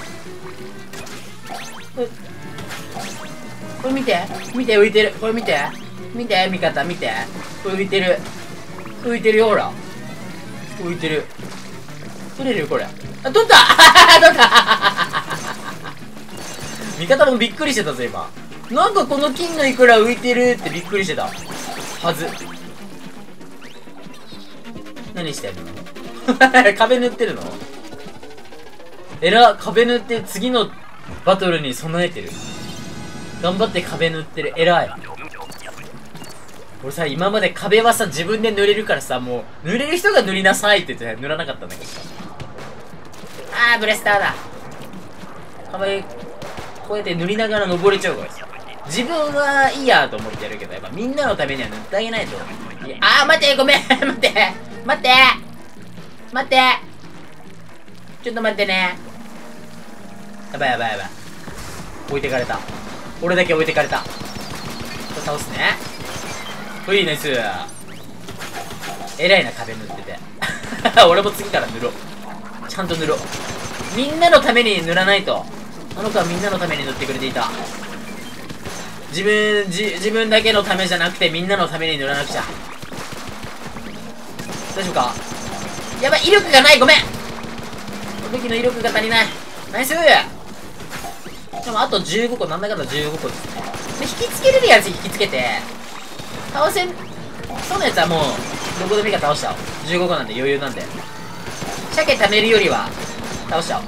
これ、これ見て。見て、浮いてる。これ見て。見て、味方、見て。これ浮いてる。浮いてるよ、ほら。浮いてる。取れるよ、これ。あ、取った取った味方もびっくりしてたぞ、今。なんかこの金のイクラ浮いてるってびっくりしてた。はず。何してんの壁塗ってるのえら、壁塗って次のバトルに備えてる。頑張って壁塗ってる。えらい。俺さ、今まで壁はさ、自分で塗れるからさ、もう、塗れる人が塗りなさいって言って塗らなかったんだけどさ。あー、ブレスターだ。壁、こうやって塗りながら登れちゃうからさ。自分はいいやと思ってやるけど、やっぱみんなのためには塗ってあげないと。あー、待って、ごめん待って待って待ってちょっと待ってね。やばいやばいやばい。置いてかれた。俺だけ置いてかれた。これ倒すね。ほい、ナイス。えらいな、壁塗ってて。俺も次から塗ろう。ちゃんと塗ろう。みんなのために塗らないと。あの子はみんなのために塗ってくれていた。自分、じ、自分だけのためじゃなくてみんなのために塗らなくちゃ。大丈夫か。やばい、威力がない、ごめん。 武器の威力が足りない。ナイス。でもあとじゅうごこ、なんだかんだじゅうごこですね。で、引きつけれるやつ引きつけて、倒せん、そうのやつはもう、どこでもいいから倒しちゃおう。じゅうごこなんで余裕なんで。鮭貯めるよりは、倒しちゃおう。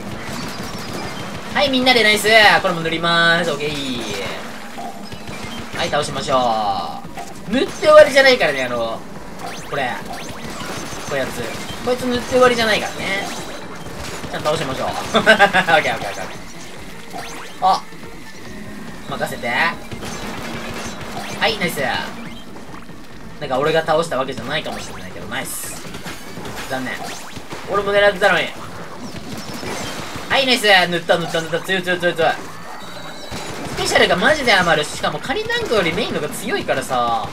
はい、みんなでナイス。これも塗りまーす。オッケー。はい、倒しましょう。塗って終わりじゃないからね、あの、これ。こういうやつ。こいつ塗って終わりじゃないからね。ちゃんと倒しましょう。オッケーオッケーオッケーオッケー。あ、任せて。はい、ナイス。なんか俺が倒したわけじゃないかもしれないけど、ナイス。残念。俺も狙ってたのに。はい、ナイス。塗った塗った塗った。強い強い強い強い。スペシャルがマジで余る。しかもカニタンクよりメインのが強いからさ。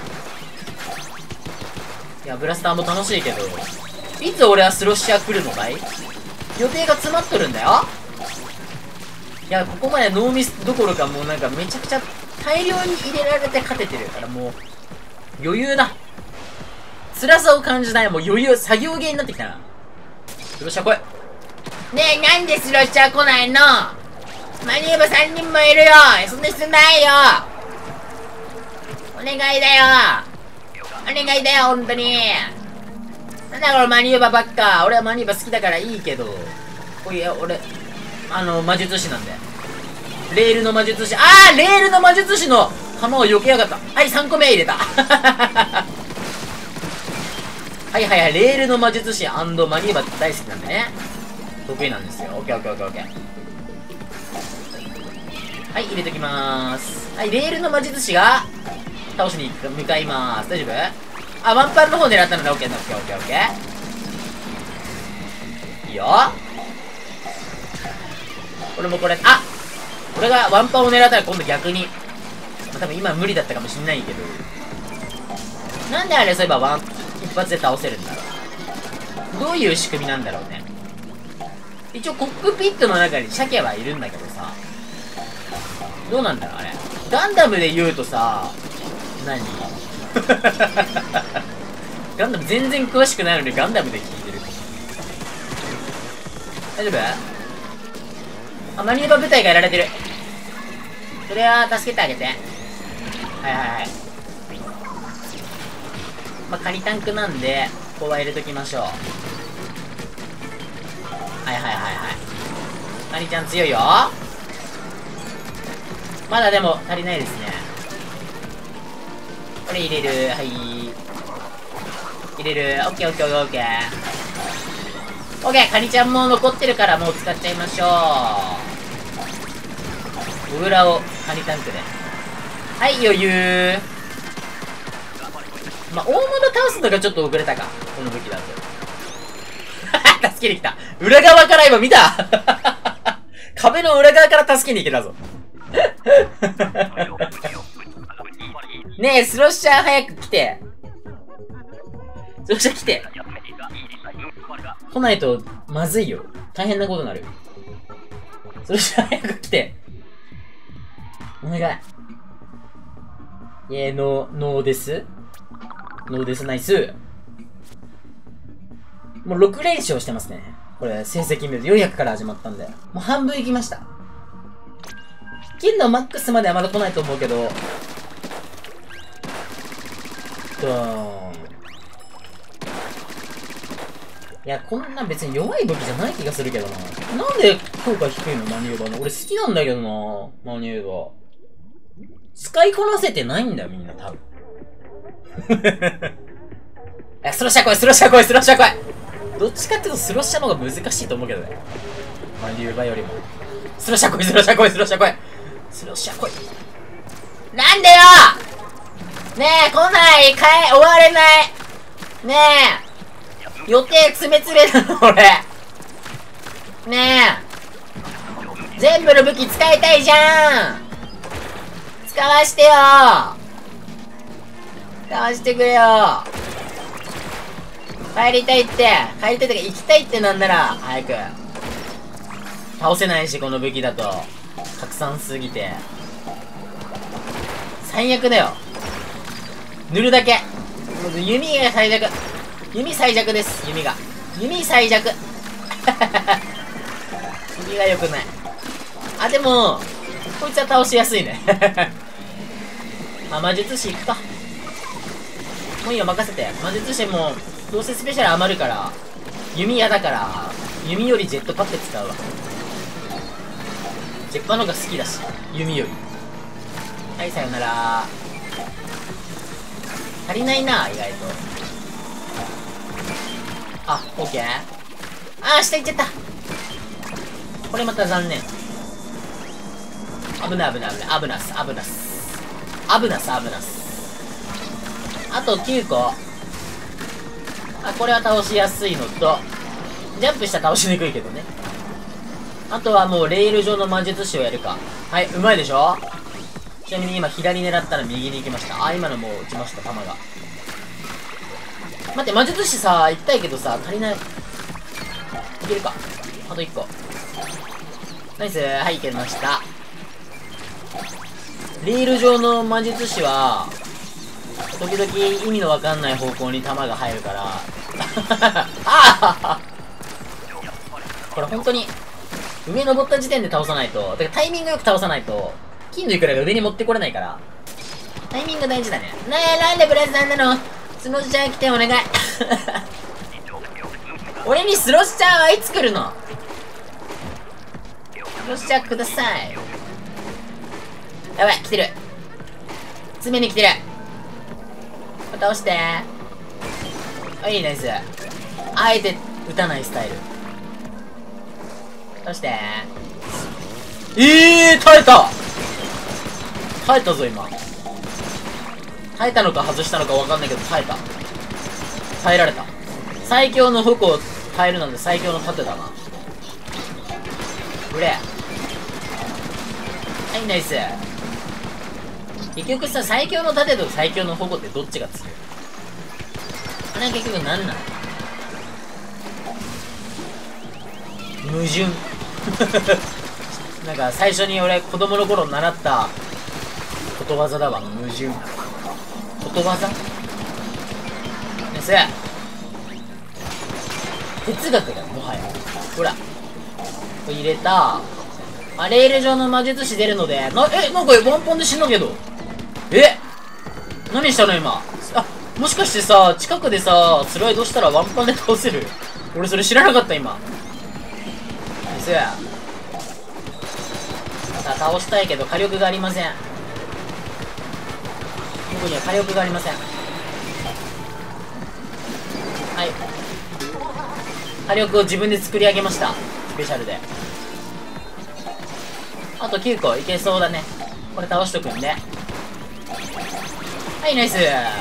いや、ブラスターも楽しいけど、いつ俺はスロッシャー来るのかい？予定が詰まっとるんだよ。いや、ここまでノーミスどころかもうなんかめちゃくちゃ大量に入れられて勝ててるからもう、余裕だ。辛さを感じない。もう余裕、作業芸になってきたな。スロッシャー来い。ねえ、なんでスロッシャー来ないの？マニューバさんにんもいるよ。そんな必要ないよ。お願いだよ。お願いだよ、ほんとに。なんだこのマニューバばっか。俺はマニューバ好きだからいいけど。こういう、俺、あの、魔術師なんで。レールの魔術師。あーレールの魔術師の弾を避けやがった。はい、さんこめ入れた。はいはいはい、レールの魔術師&マニューバ大好きなんでね。得意なんですよ。オッケーオッケーオッケーオッケー。はい、入れときまーす。はい、レールの魔術師が、倒しに向かいまーす。大丈夫？あ、ワンパンの方狙ったので OK だ。OK、OK、OK。いいよ。俺もこれ、あ！俺がワンパンを狙ったら今度逆に。まあ、多分今無理だったかもしんないけど。なんであれそういえばワン、一発で倒せるんだろう。どういう仕組みなんだろうね。一応コックピットの中に鮭はいるんだけどさ。どうなんだろうあれ。ガンダムで言うとさ、何ガンダム全然詳しくないのにガンダムで聞いてる。大丈夫？あ、マニューバー部隊がやられてる。それは助けてあげて。はいはいはい。まあ、カニタンクなんで、ここは入れときましょう。はいはいはいはい。カニちゃん強いよ。まだでも足りないですね。これ入れる。はい。入れる。オッケーオッケーオッケー。オッケー、カニちゃんも残ってるからもう使っちゃいましょう。モグラをカニタンクで。はい、余裕。まあ、大物倒すのがちょっと遅れたか。この武器だと。助けに来た。裏側から今見た壁の裏側から助けに行けたぞ。ねえ、スロッシャー早く来て。スロッシャー来て。来ないと、まずいよ。大変なことになる。スロッシャー早く来て。お願い。いえ、ノー、ノーです。ノーです、ナイス。もうろく連勝してますね。これ、成績見るとよんひゃくから始まったんで。もう半分いきました。金のマックスまではまだ来ないと思うけど。ドーン。いや、こんな別に弱い武器じゃない気がするけどな。なんで効果低いのマニューバーの。俺好きなんだけどな、マニューバー。使いこなせてないんだよ、みんな多分。え、スロッシャー来い、スロッシャー来い、スロッシャー来い。どっちかっていうとスロッシャーの方が難しいと思うけどね。マニューバーよりも。スロッシャー来い、スロッシャー来い、スロッシャー来い。スロッシャー来い。なんでよねえ、来ない、かえ、終われない。ねえ。予定詰め詰めなの、俺。ねえ。全部の武器使いたいじゃん。使わしてよ。使わしてくれよ。帰りたいって。帰りたいってか、行きたいってなんなら、早く。倒せないし、この武器だと。拡散すぎて。最悪だよ。塗るだけ。弓が最弱。弓最弱です、弓が。弓最弱。 次が良くない。あ、でも、こいつは倒しやすいね。あ、魔術師行くか。もういいよ、任せて。魔術師も、どうせスペシャル余るから、弓矢だから、弓よりジェットパック使うわ。ジェッパの方が好きだし、弓より。はい、さよなら。足りないな、意外と。あ、オッケー。あー、下行っちゃった。これまた残念。危ない危ない危ない。危なす、危なす。危なす、危なす。あときゅうこ。あ、これは倒しやすいのと、ジャンプしたら倒しにくいけどね。あとはもうレール上の魔術師をやるか。はい、うまいでしょ。ちなみに今左狙ったら右に行きました。あ、今のもう打ちました、弾が。待って、魔術師さ、行きたいけどさ、足りない。いけるか。あといっこ。ナイス。はい、いけました。レール上の魔術師は、時々意味のわかんない方向に弾が入るから。ああこれ本当に、上登った時点で倒さないと、てかタイミングよく倒さないと、金のいくらが上に持ってこれないから、タイミング大事だね。ねえ、なんでブラスさんなの？スロッシャー来てお願い。俺にスロッシャーはいつ来るの？スロッシャーください。やばい、来てる。爪に来てる。倒して。はい、ナイス。あえて撃たないスタイル。倒して。えー、耐えた耐えたぞ、今。耐えたのか外したのか分かんないけど、耐えた。耐えられた。最強の矛を耐えるなんて最強の盾だな。これ。はい、ナイス。結局さ、最強の盾と最強の矛ってどっちが強い？あれは結局何なの？矛盾。なんか最初に俺子供の頃習ったことわざだわ。矛盾。ことわざ？です哲学だよ、もはや。ほら。これ入れた。あ、レール上の魔術師出るので、な、え、なんかワンパンで死んだけど。え何したの今。あ、もしかしてさ、近くでさ、スライドしたらワンパンで倒せる？俺それ知らなかった、今。ですさあ、倒したいけど火力がありません。僕には火力がありません。はい。火力を自分で作り上げました。スペシャルで。あときゅうこいけそうだね。これ倒しとくんで。はい、ナイス。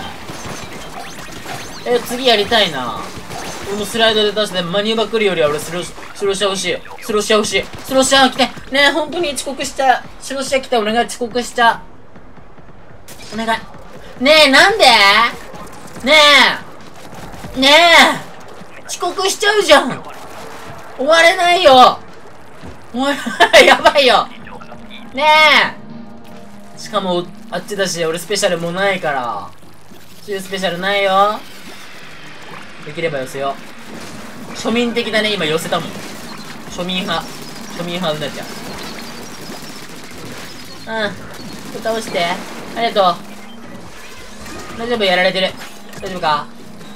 え、次やりたいな。俺もスライドで出してマニューバー来るよりは俺スロー、スローシャー欲しい。スローシャー欲しい。スローシャー来て。ねえ、本当に遅刻しちゃう。スローシャー来て、お願い、遅刻しちゃう。お願い。ねえ、なんで？ねえ。ねえ。遅刻しちゃうじゃん。終われないよ。もう、やばいよ。ねえ。しかも、あっちだし、俺スペシャルもないから。そういうスペシャルないよ。できれば寄せよう。庶民的だね、今寄せたもん。庶民派。庶民派うなちゃん。うん。倒して。ありがとう。大丈夫、やられてる。大丈夫か？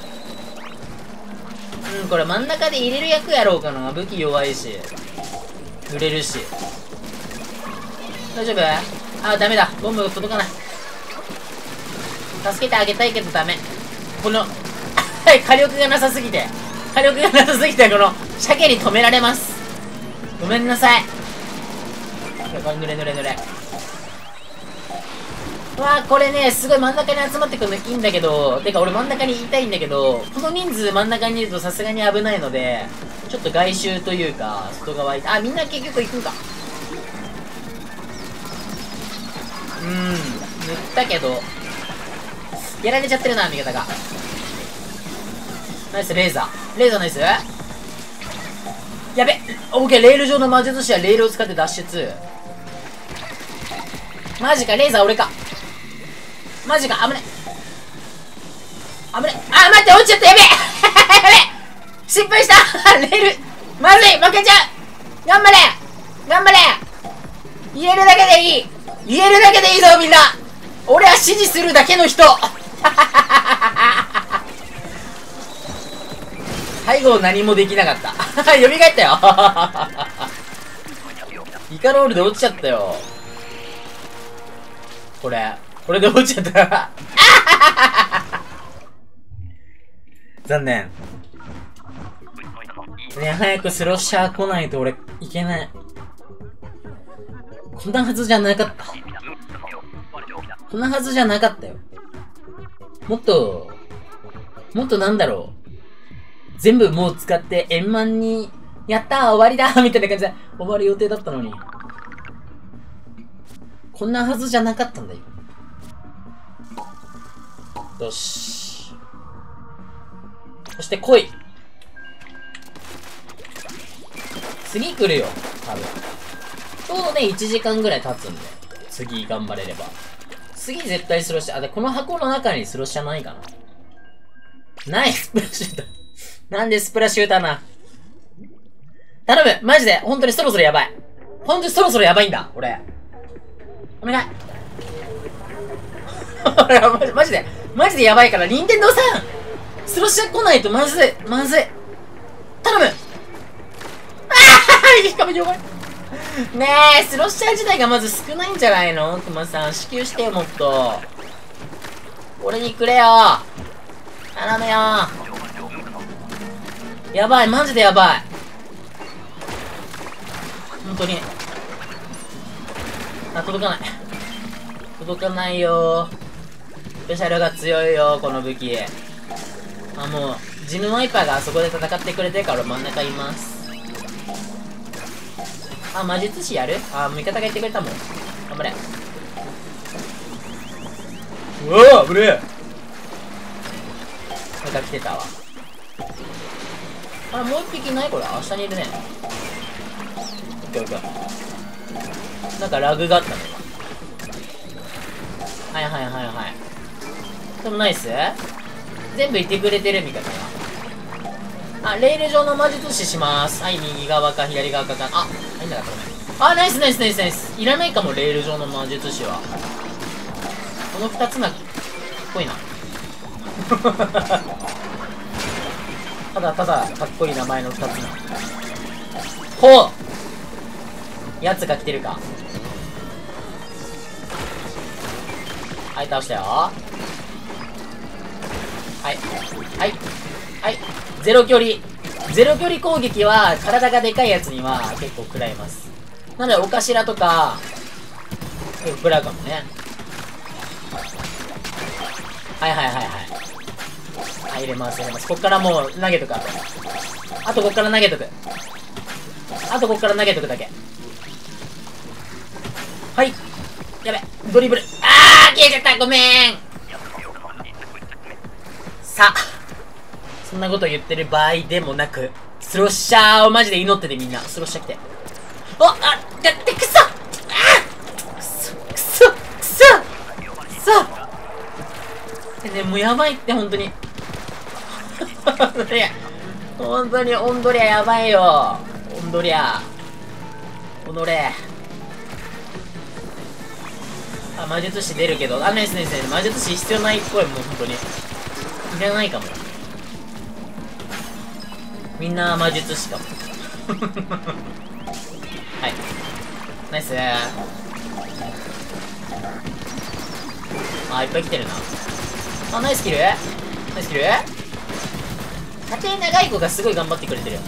うん、これ真ん中で入れる役やろうかな。武器弱いし。濡れるし。大丈夫？あ、ダメだ。ボムが届かない。助けてあげたいけどダメ。この、火力がなさすぎて。火力がなさすぎて、この、鮭に止められます。ごめんなさい。これ、これ、濡れ濡れ濡れ。うわー、これね、すごい真ん中に集まってくるのいいんだけど、てか俺真ん中にいたいんだけど、この人数真ん中にいるとさすがに危ないので、ちょっと外周というか、外側い、あ、みんな結局行くんか。うーん、塗ったけど、やられちゃってるな、味方が。ナイス、レーザー。レーザーナイス。やべ、オッケー、レール上の魔術師はレールを使って脱出。マジか、レーザー俺か。マジか、危ね。危ね。あ、待って、落ちちゃった、やべえやべえ失敗したレール、まずい、負けちゃう頑張れ頑張れ言えるだけでいい言えるだけでいいぞみんな俺は指示するだけの人最後何もできなかった蘇ったよイカロールで落ちちゃったよこれこれで落ちちゃった残念ね、早くスロッシャー来ないと俺いけない。こんなはずじゃなかった。こんなはずじゃなかったよ。もっと、もっとなんだろう。全部もう使って円満に、やったー終わりだーみたいな感じで終わる予定だったのに。こんなはずじゃなかったんだよ。よし。そして来い。次来るよ、多分。ちょうどね、いちじかんぐらい経つんで。次頑張れれば。次絶対スロッシャー。あ、で、この箱の中にスロッシャーないかな。ないスプラッシューター。なんでスプラッシューターな。頼むマジで本当にそろそろやばい。本当にそろそろやばいんだ、俺。お願い。俺、マジで、マジでやばいから、任天堂さんスロッシャー来ないとまずい、まずい。頼むしかも弱い。ねえ、スロッシャー自体がまず少ないんじゃないのクマさん、支給してよ、もっと。俺にくれよ。頼むよ。やばい、マジでやばい。本当に。あ、届かない。届かないよ。スペシャルが強いよ、この武器。あ、もう、ジムワイパーがあそこで戦ってくれてから真ん中います。あ、魔術師やるあ、味方が言ってくれたもん。頑張れ。うわぁ、危ねえ。また来てたわ。あ、もう一匹ないこれ。あ、下にいるね。オッケーオッケー。なんかラグがあったね、今。はいはいはいはい。でもナイス全部いてくれてる味方が。あ、レール上の魔術師します。はい、右側か左側かか。あ、入んなかったごめん。あ、ナイスナイスナイスナイス。いらないかも、レール上の魔術師は。この二つな、かっこいいな。ただただ、かっこいい名前の二つな。ほうやつが来てるか。はい、倒したよ。はい。はい。はい。ゼロ距離。ゼロ距離攻撃は、体がでかいやつには結構食らいます。なので、お頭とか、結構食らうかもね。はいはいはいはい。はい、入れます、入れます。こっからもう投げとく、あと。あとこっから投げとく。あとこっから投げとくだけ。はい。やべ。ドリブル。あー消えちゃったごめんさあ。そんなこと言ってる場合でもなく、スロッシャーをマジで祈っててみんな。スロッシャー来て。おあだってくそあくそくそくそくそね、もうやばいってほんとに。ほんとに、オンドリャやばいよ。オンドリャ。おのれ。あ、魔術師出るけど、あ、ナイスナイスナイス。魔術師必要ないっぽい、もうほんとに。いらないかも。みんな魔術師かも。はい。ナイスー。あ、いっぱい来てるな。あ、ナイスキルナイスキル縦長い子がすごい頑張ってくれてる。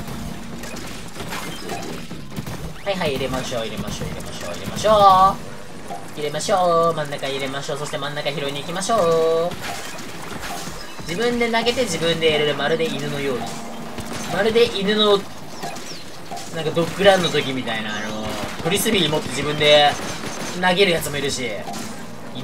はいはい、入れましょう、入れましょう、入れましょう、入れましょう。入れましょう。真ん中入れましょう。そして真ん中拾いに行きましょう。自分で投げて自分で入れる。まるで犬のように。まるで犬の、なんかドッグランの時みたいな、あの、フリスビー持って自分で投げるやつもいるし。犬。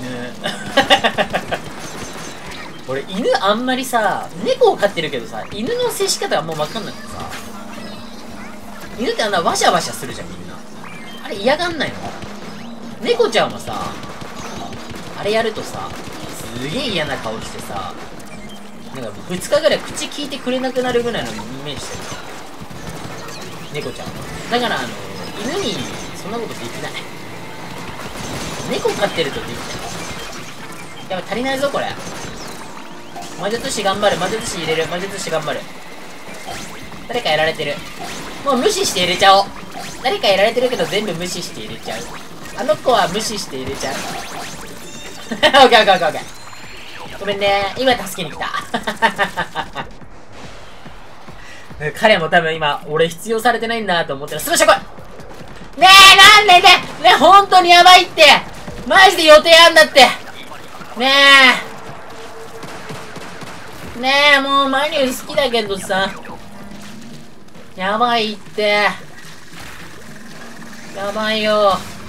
俺、犬あんまりさ、猫を飼ってるけどさ、犬の接し方がもうわかんなくてさ。犬ってあんなワシャワシャするじゃん、みんな。あれ嫌がんないの？猫ちゃんはさ、あれやるとさ、すげえ嫌な顔してさ、なんかふつかぐらい口聞いてくれなくなるぐらいのイメージしてる。 猫ちゃん。だから、あの、犬に、そんなことできない。猫飼ってるとできない。やっぱ足りないぞ、これ。魔術師頑張る。魔術師入れる。魔術師頑張る。誰かやられてる。もう無視して入れちゃおう。誰かやられてるけど全部無視して入れちゃう。あの子は無視して入れちゃう。オッケーオッケーオッケーオッケー。ごめんね。今助けに来た。彼も多分今、俺必要されてないんだと思ってる。すぐしてこい。ねえ、なんでね、ねえ、本当にやばいって。マジで予定あんだって。ねえ。ねえ、もうマリュウ好きだけどさ。やばいって。やばいよ。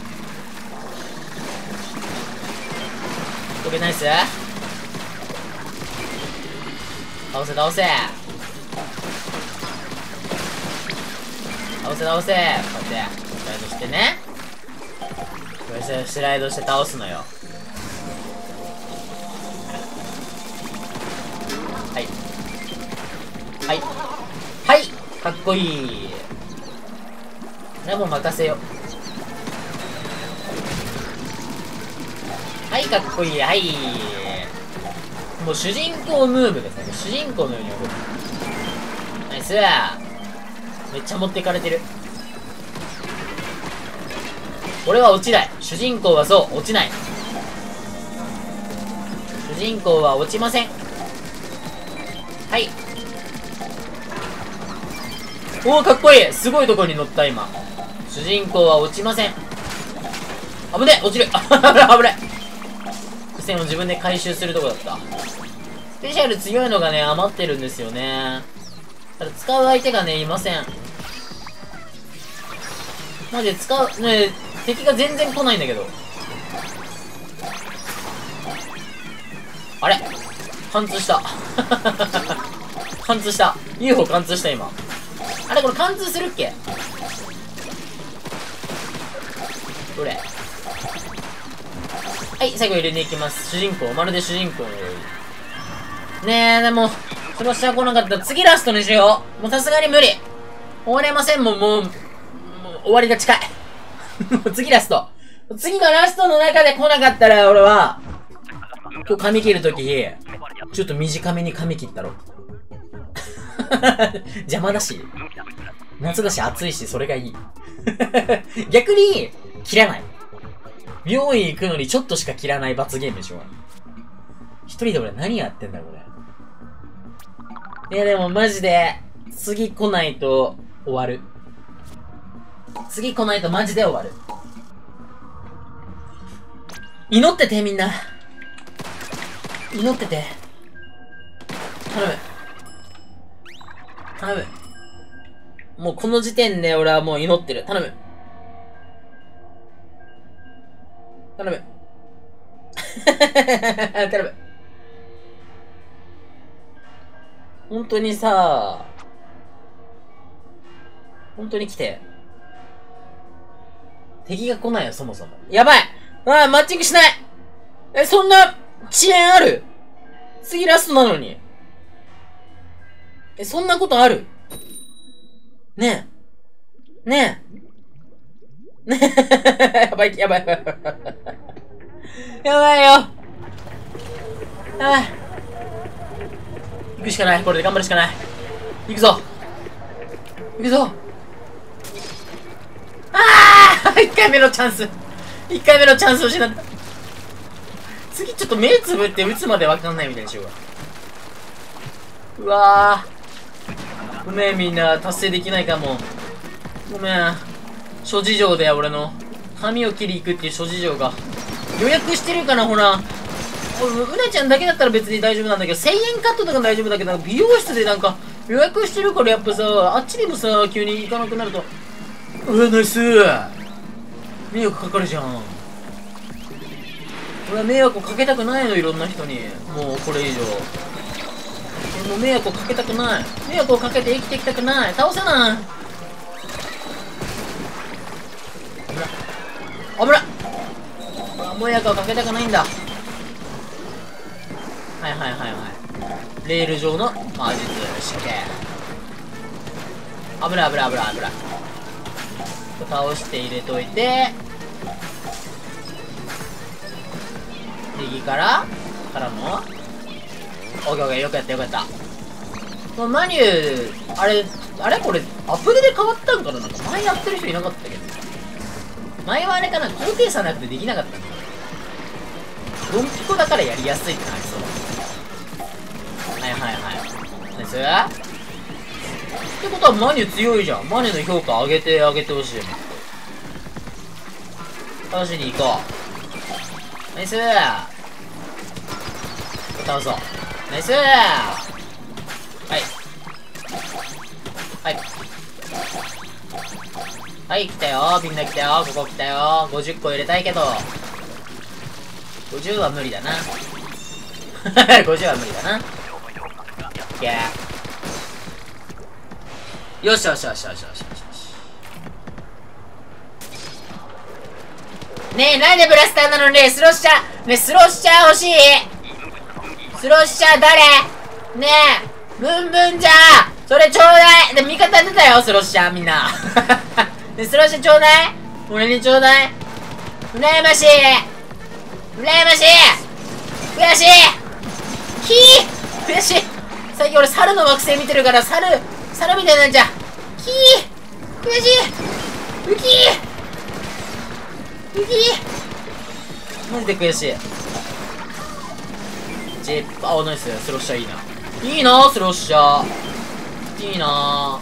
オッケー、ナイス。倒せ倒せ。倒せ倒せ。こうやってスライドしてね。こうやってスライドして倒すのよ。はいはいはい、かっこいい。でも任せよ。はい、かっこいい。はい、もう主人公ムーブですね。主人公のように動く。ナイス。めっちゃ持っていかれてる。俺は落ちない。主人公はそう、落ちない。主人公は落ちません。はい。おお、かっこいい。すごいところに乗った、今。主人公は落ちません。危ねえ、落ちる。危ない。伏線を自分で回収するとこだった。スペシャル強いのがね、余ってるんですよね。ただ使う相手がね、いません。マジで使う、ね、敵が全然来ないんだけど。あれ貫通した。貫通した。ユーフォー 貫通した、今。あれこれ貫通するっけ？どれ？はい、最後入れに行きます。主人公。まるで主人公のように。ねえ、でも、その下来なかったら次ラストにしよう。もうさすがに無理。終われませんもん、もう、もう終わりが近い。次ラスト。次のラストの中で来なかったら、俺は、今日髪切るとき、ちょっと短めに髪切ったろ。邪魔だし。夏だし暑いし、それがいい。逆に、切らない。美容院行くのにちょっとしか切らない罰ゲームでしょ。一人で俺何やってんだ、これ。いや、でもマジで、次来ないと終わる。次来ないとマジで終わる。祈ってて、みんな。祈ってて。頼む。頼む。もうこの時点で俺はもう祈ってる。頼む。頼む。頼む。本当にさ、本当に来て。敵が来ないよ、そもそも。やばい！ああ、マッチングしない！え、そんな遅延ある？次ラストなのに。え、そんなことある？ねえ。ねえ。ねえ。やばい、やばい、やばい。やばいよ。やばい。行くしかない。これで頑張るしかない。行くぞ。行くぞ。ああ！一回目のチャンス。一回目のチャンスを失った。次ちょっと目つぶって打つまでわかんないみたいにしようか。うわぁ。ごめん、みんな。達成できないかも。ごめん。諸事情で俺の髪を切り行くっていう諸事情が。予約してるかな、ほら。うなちゃんだけだったら別に大丈夫なんだけど、せんえんカットとか大丈夫だけど、美容室でなんか予約してるからやっぱさ、あっちにもさ、急に行かなくなると。うわ、ナイスー。迷惑かかるじゃん。俺は迷惑をかけたくないの、いろんな人に。もうこれ以上。俺もう迷惑をかけたくない。迷惑をかけて生きていきたくない。倒せない。危ない。危ない。迷惑をかけたくないんだ。はいはいはいはい。レール上の魔術式。 危ない危ない危ない危ない。倒して入れといて、右からからのオッケーオッケー、よくやったよくやった。このマニュー、あれ、あれこれ、アップデで変わったんかな。なんか前やってる人いなかったけど。前はあれかな、高低差なくてできなかったんだ。ドンピコだからやりやすいってなりそう。はいはいはい。ナイスってことはマニュー強いじゃん。マニューの評価上げてあげてほしい。倒しに行こう。ナイス倒そう。ナイスはいはいはい、来たよ。みんな来たよ。ここ来たよ。ごじゅっこ入れたいけどごじゅうは無理だなごじゅうは無理だな。オッケー。よしよしよしよしよしよし。ねえ、なんでブラスターなのにスロッシャー、ねえ、スロッシャー欲しい。スロッシャー誰？ねえ、ブンブンじゃー、それちょうだい。で、味方出たよ、スロッシャー、みんな。ねえ、スロッシャーちょうだい。俺にちょうだい。羨ましい。羨ましい。悔しい。ひー悔しい。最近俺猿の惑星見てるから猿、猿みたいになっちゃう。ひー悔しい。ウキーウキーマジで悔しい。ジェッパー、あ、ナイス。スロッシャーいいな。いいなスロッシャー。いいな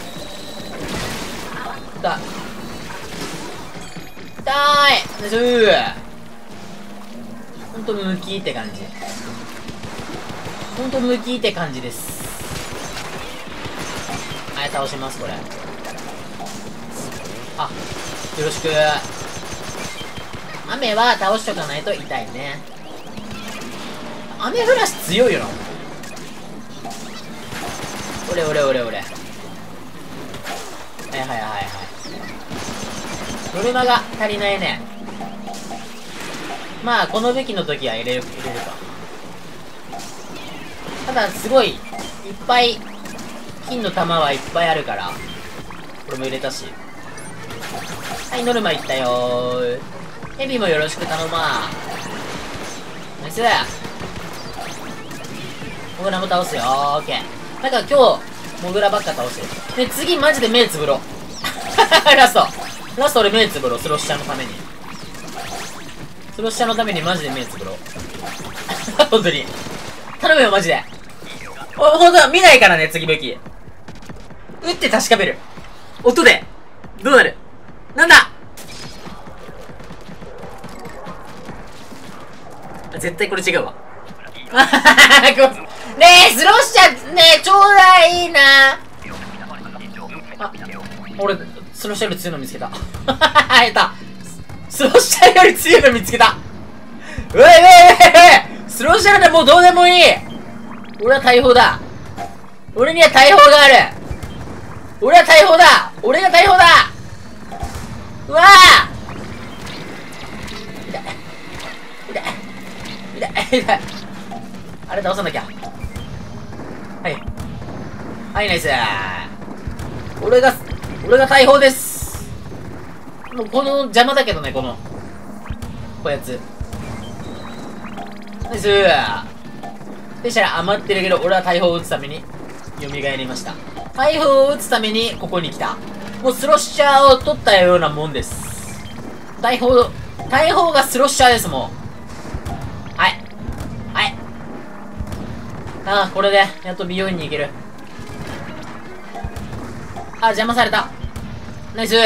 ぁ。だ。痛い。ナイスー。ほんとムキーって感じ。ほんとムキーって感じです。はい、倒します、これ。あ、よろしく。雨は倒しとかないと痛いね。雨降らし強いよな。俺俺俺俺。はいはいはいはい。ノルマが足りないね。まあこの武器の時は入れる、入れるか。ただすごいいっぱい金の玉はいっぱいあるからこれも入れたし。はい、ノルマいったよー。ヘビもよろしく頼まー。ナイス。モグラも倒すよー。オッケー。なんか今日モグラばっか倒してる。で次マジで目つぶろラストラスト俺目つぶろ。スロッシャーのためにスロッシャーのためにマジで目つぶろ本当に頼むよマジで。お、ほんと見ないからね。次武器撃って確かめる。音でどうなる。なんだ絶対これ違うわねえスロッシャーねえちょうだいなあ。俺スロッシャーより強いの見つけたやったスロッシャーより強いの見つけた。うえうえうえうえスロッシャーなんてもうどうでもいい。俺は大砲だ。俺には大砲がある。俺は大砲だ。俺が大砲だ。うわあ痛い痛い痛い痛い。あれ倒さなきゃ。はいはいナイス。俺が俺が大砲です。もうこの邪魔だけどね、このこやつ。ナイス。でしたら余ってるけど俺は大砲を撃つために蘇りました。大砲を撃つためにここに来た。もうスロッシャーを取ったようなもんです。大砲大砲がスロッシャーです。もうはいはいああこれでやっと美容院に行ける。あ邪魔された。ナイス。行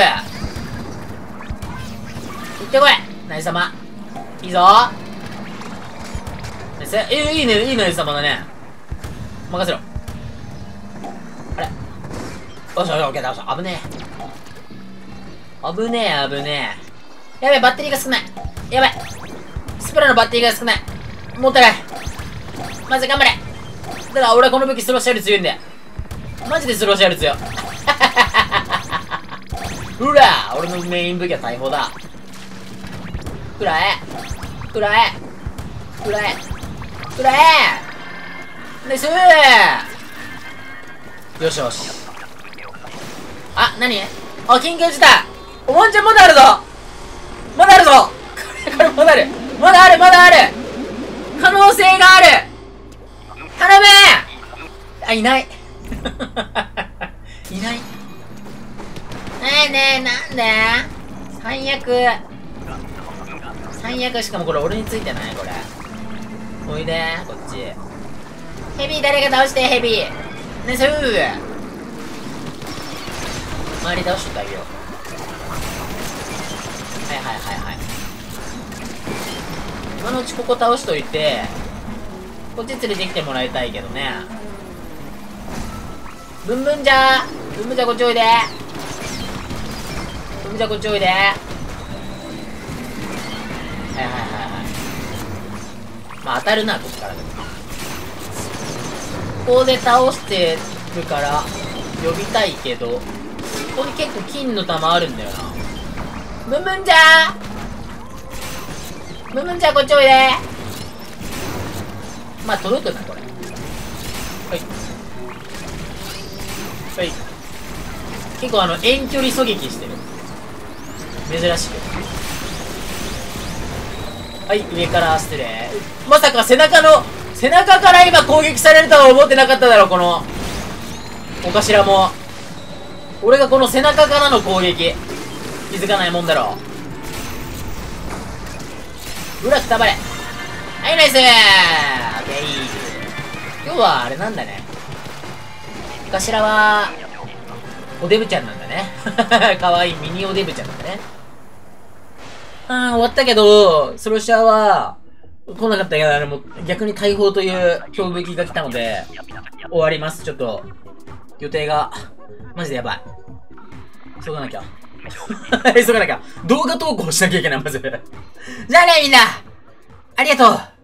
ってこいナイス様。いいぞナイス。えいいねいいナイス様だね。任せろ。あれよしよしオッケー倒した。危ねえ危ねえ危ねえ。やべえバッテリーが少ない。やばいスプラのバッテリーが少ない。もったいない。まず頑張れ。ただ俺はこの武器スローシャーより強いんでマジでスローシャーより強いうら俺のメイン武器は大砲だ。くらえくらえくらえくらえナイスー。よしよしあ、なにあ、緊急事態おもんちゃんまだあるぞまだあるぞこれ、これまだあるまだあるまだある可能性がある頼むあ、いないいないねえねえ、なんで最悪最悪しかもこれ俺についてないこれ。おいで、こっち。ヘビー誰が倒してヘビーね、そう周り倒しとってあげよう。はいはいはいはい。今のうちここ倒しといて、こっち連れてきてもらいたいけどね。ブンブンじゃーブンブンじゃこっちおいでブンブンじゃこっちおいではいはいはいはい。まあ当たるな、こっからでも。ここで倒してるから、呼びたいけど、ここに結構金の玉あるんだよな。ムンムンちゃームンムンちゃんこっちおいでまあ届くな、これ。はいはい。結構あの、遠距離狙撃してる。珍しく。はい、上から失礼。まさか背中の、背中から今攻撃されるとは思ってなかっただろ、この、お頭も。俺がこの背中からの攻撃、気づかないもんだろう。裏くたばれ。はい、ナイスーオッケー。今日はあれなんだね。お頭は、おデブちゃんなんだね。かわいいミニおデブちゃんなんだね。あー、終わったけど、ソロシャーは、来なかったけど、あれも逆に大砲という強武器が来たので、終わります。ちょっと、予定が、マジでやばい。急がなきゃ。急がなきゃ。動画投稿しなきゃいけない、まず。じゃあね、みんなありがとう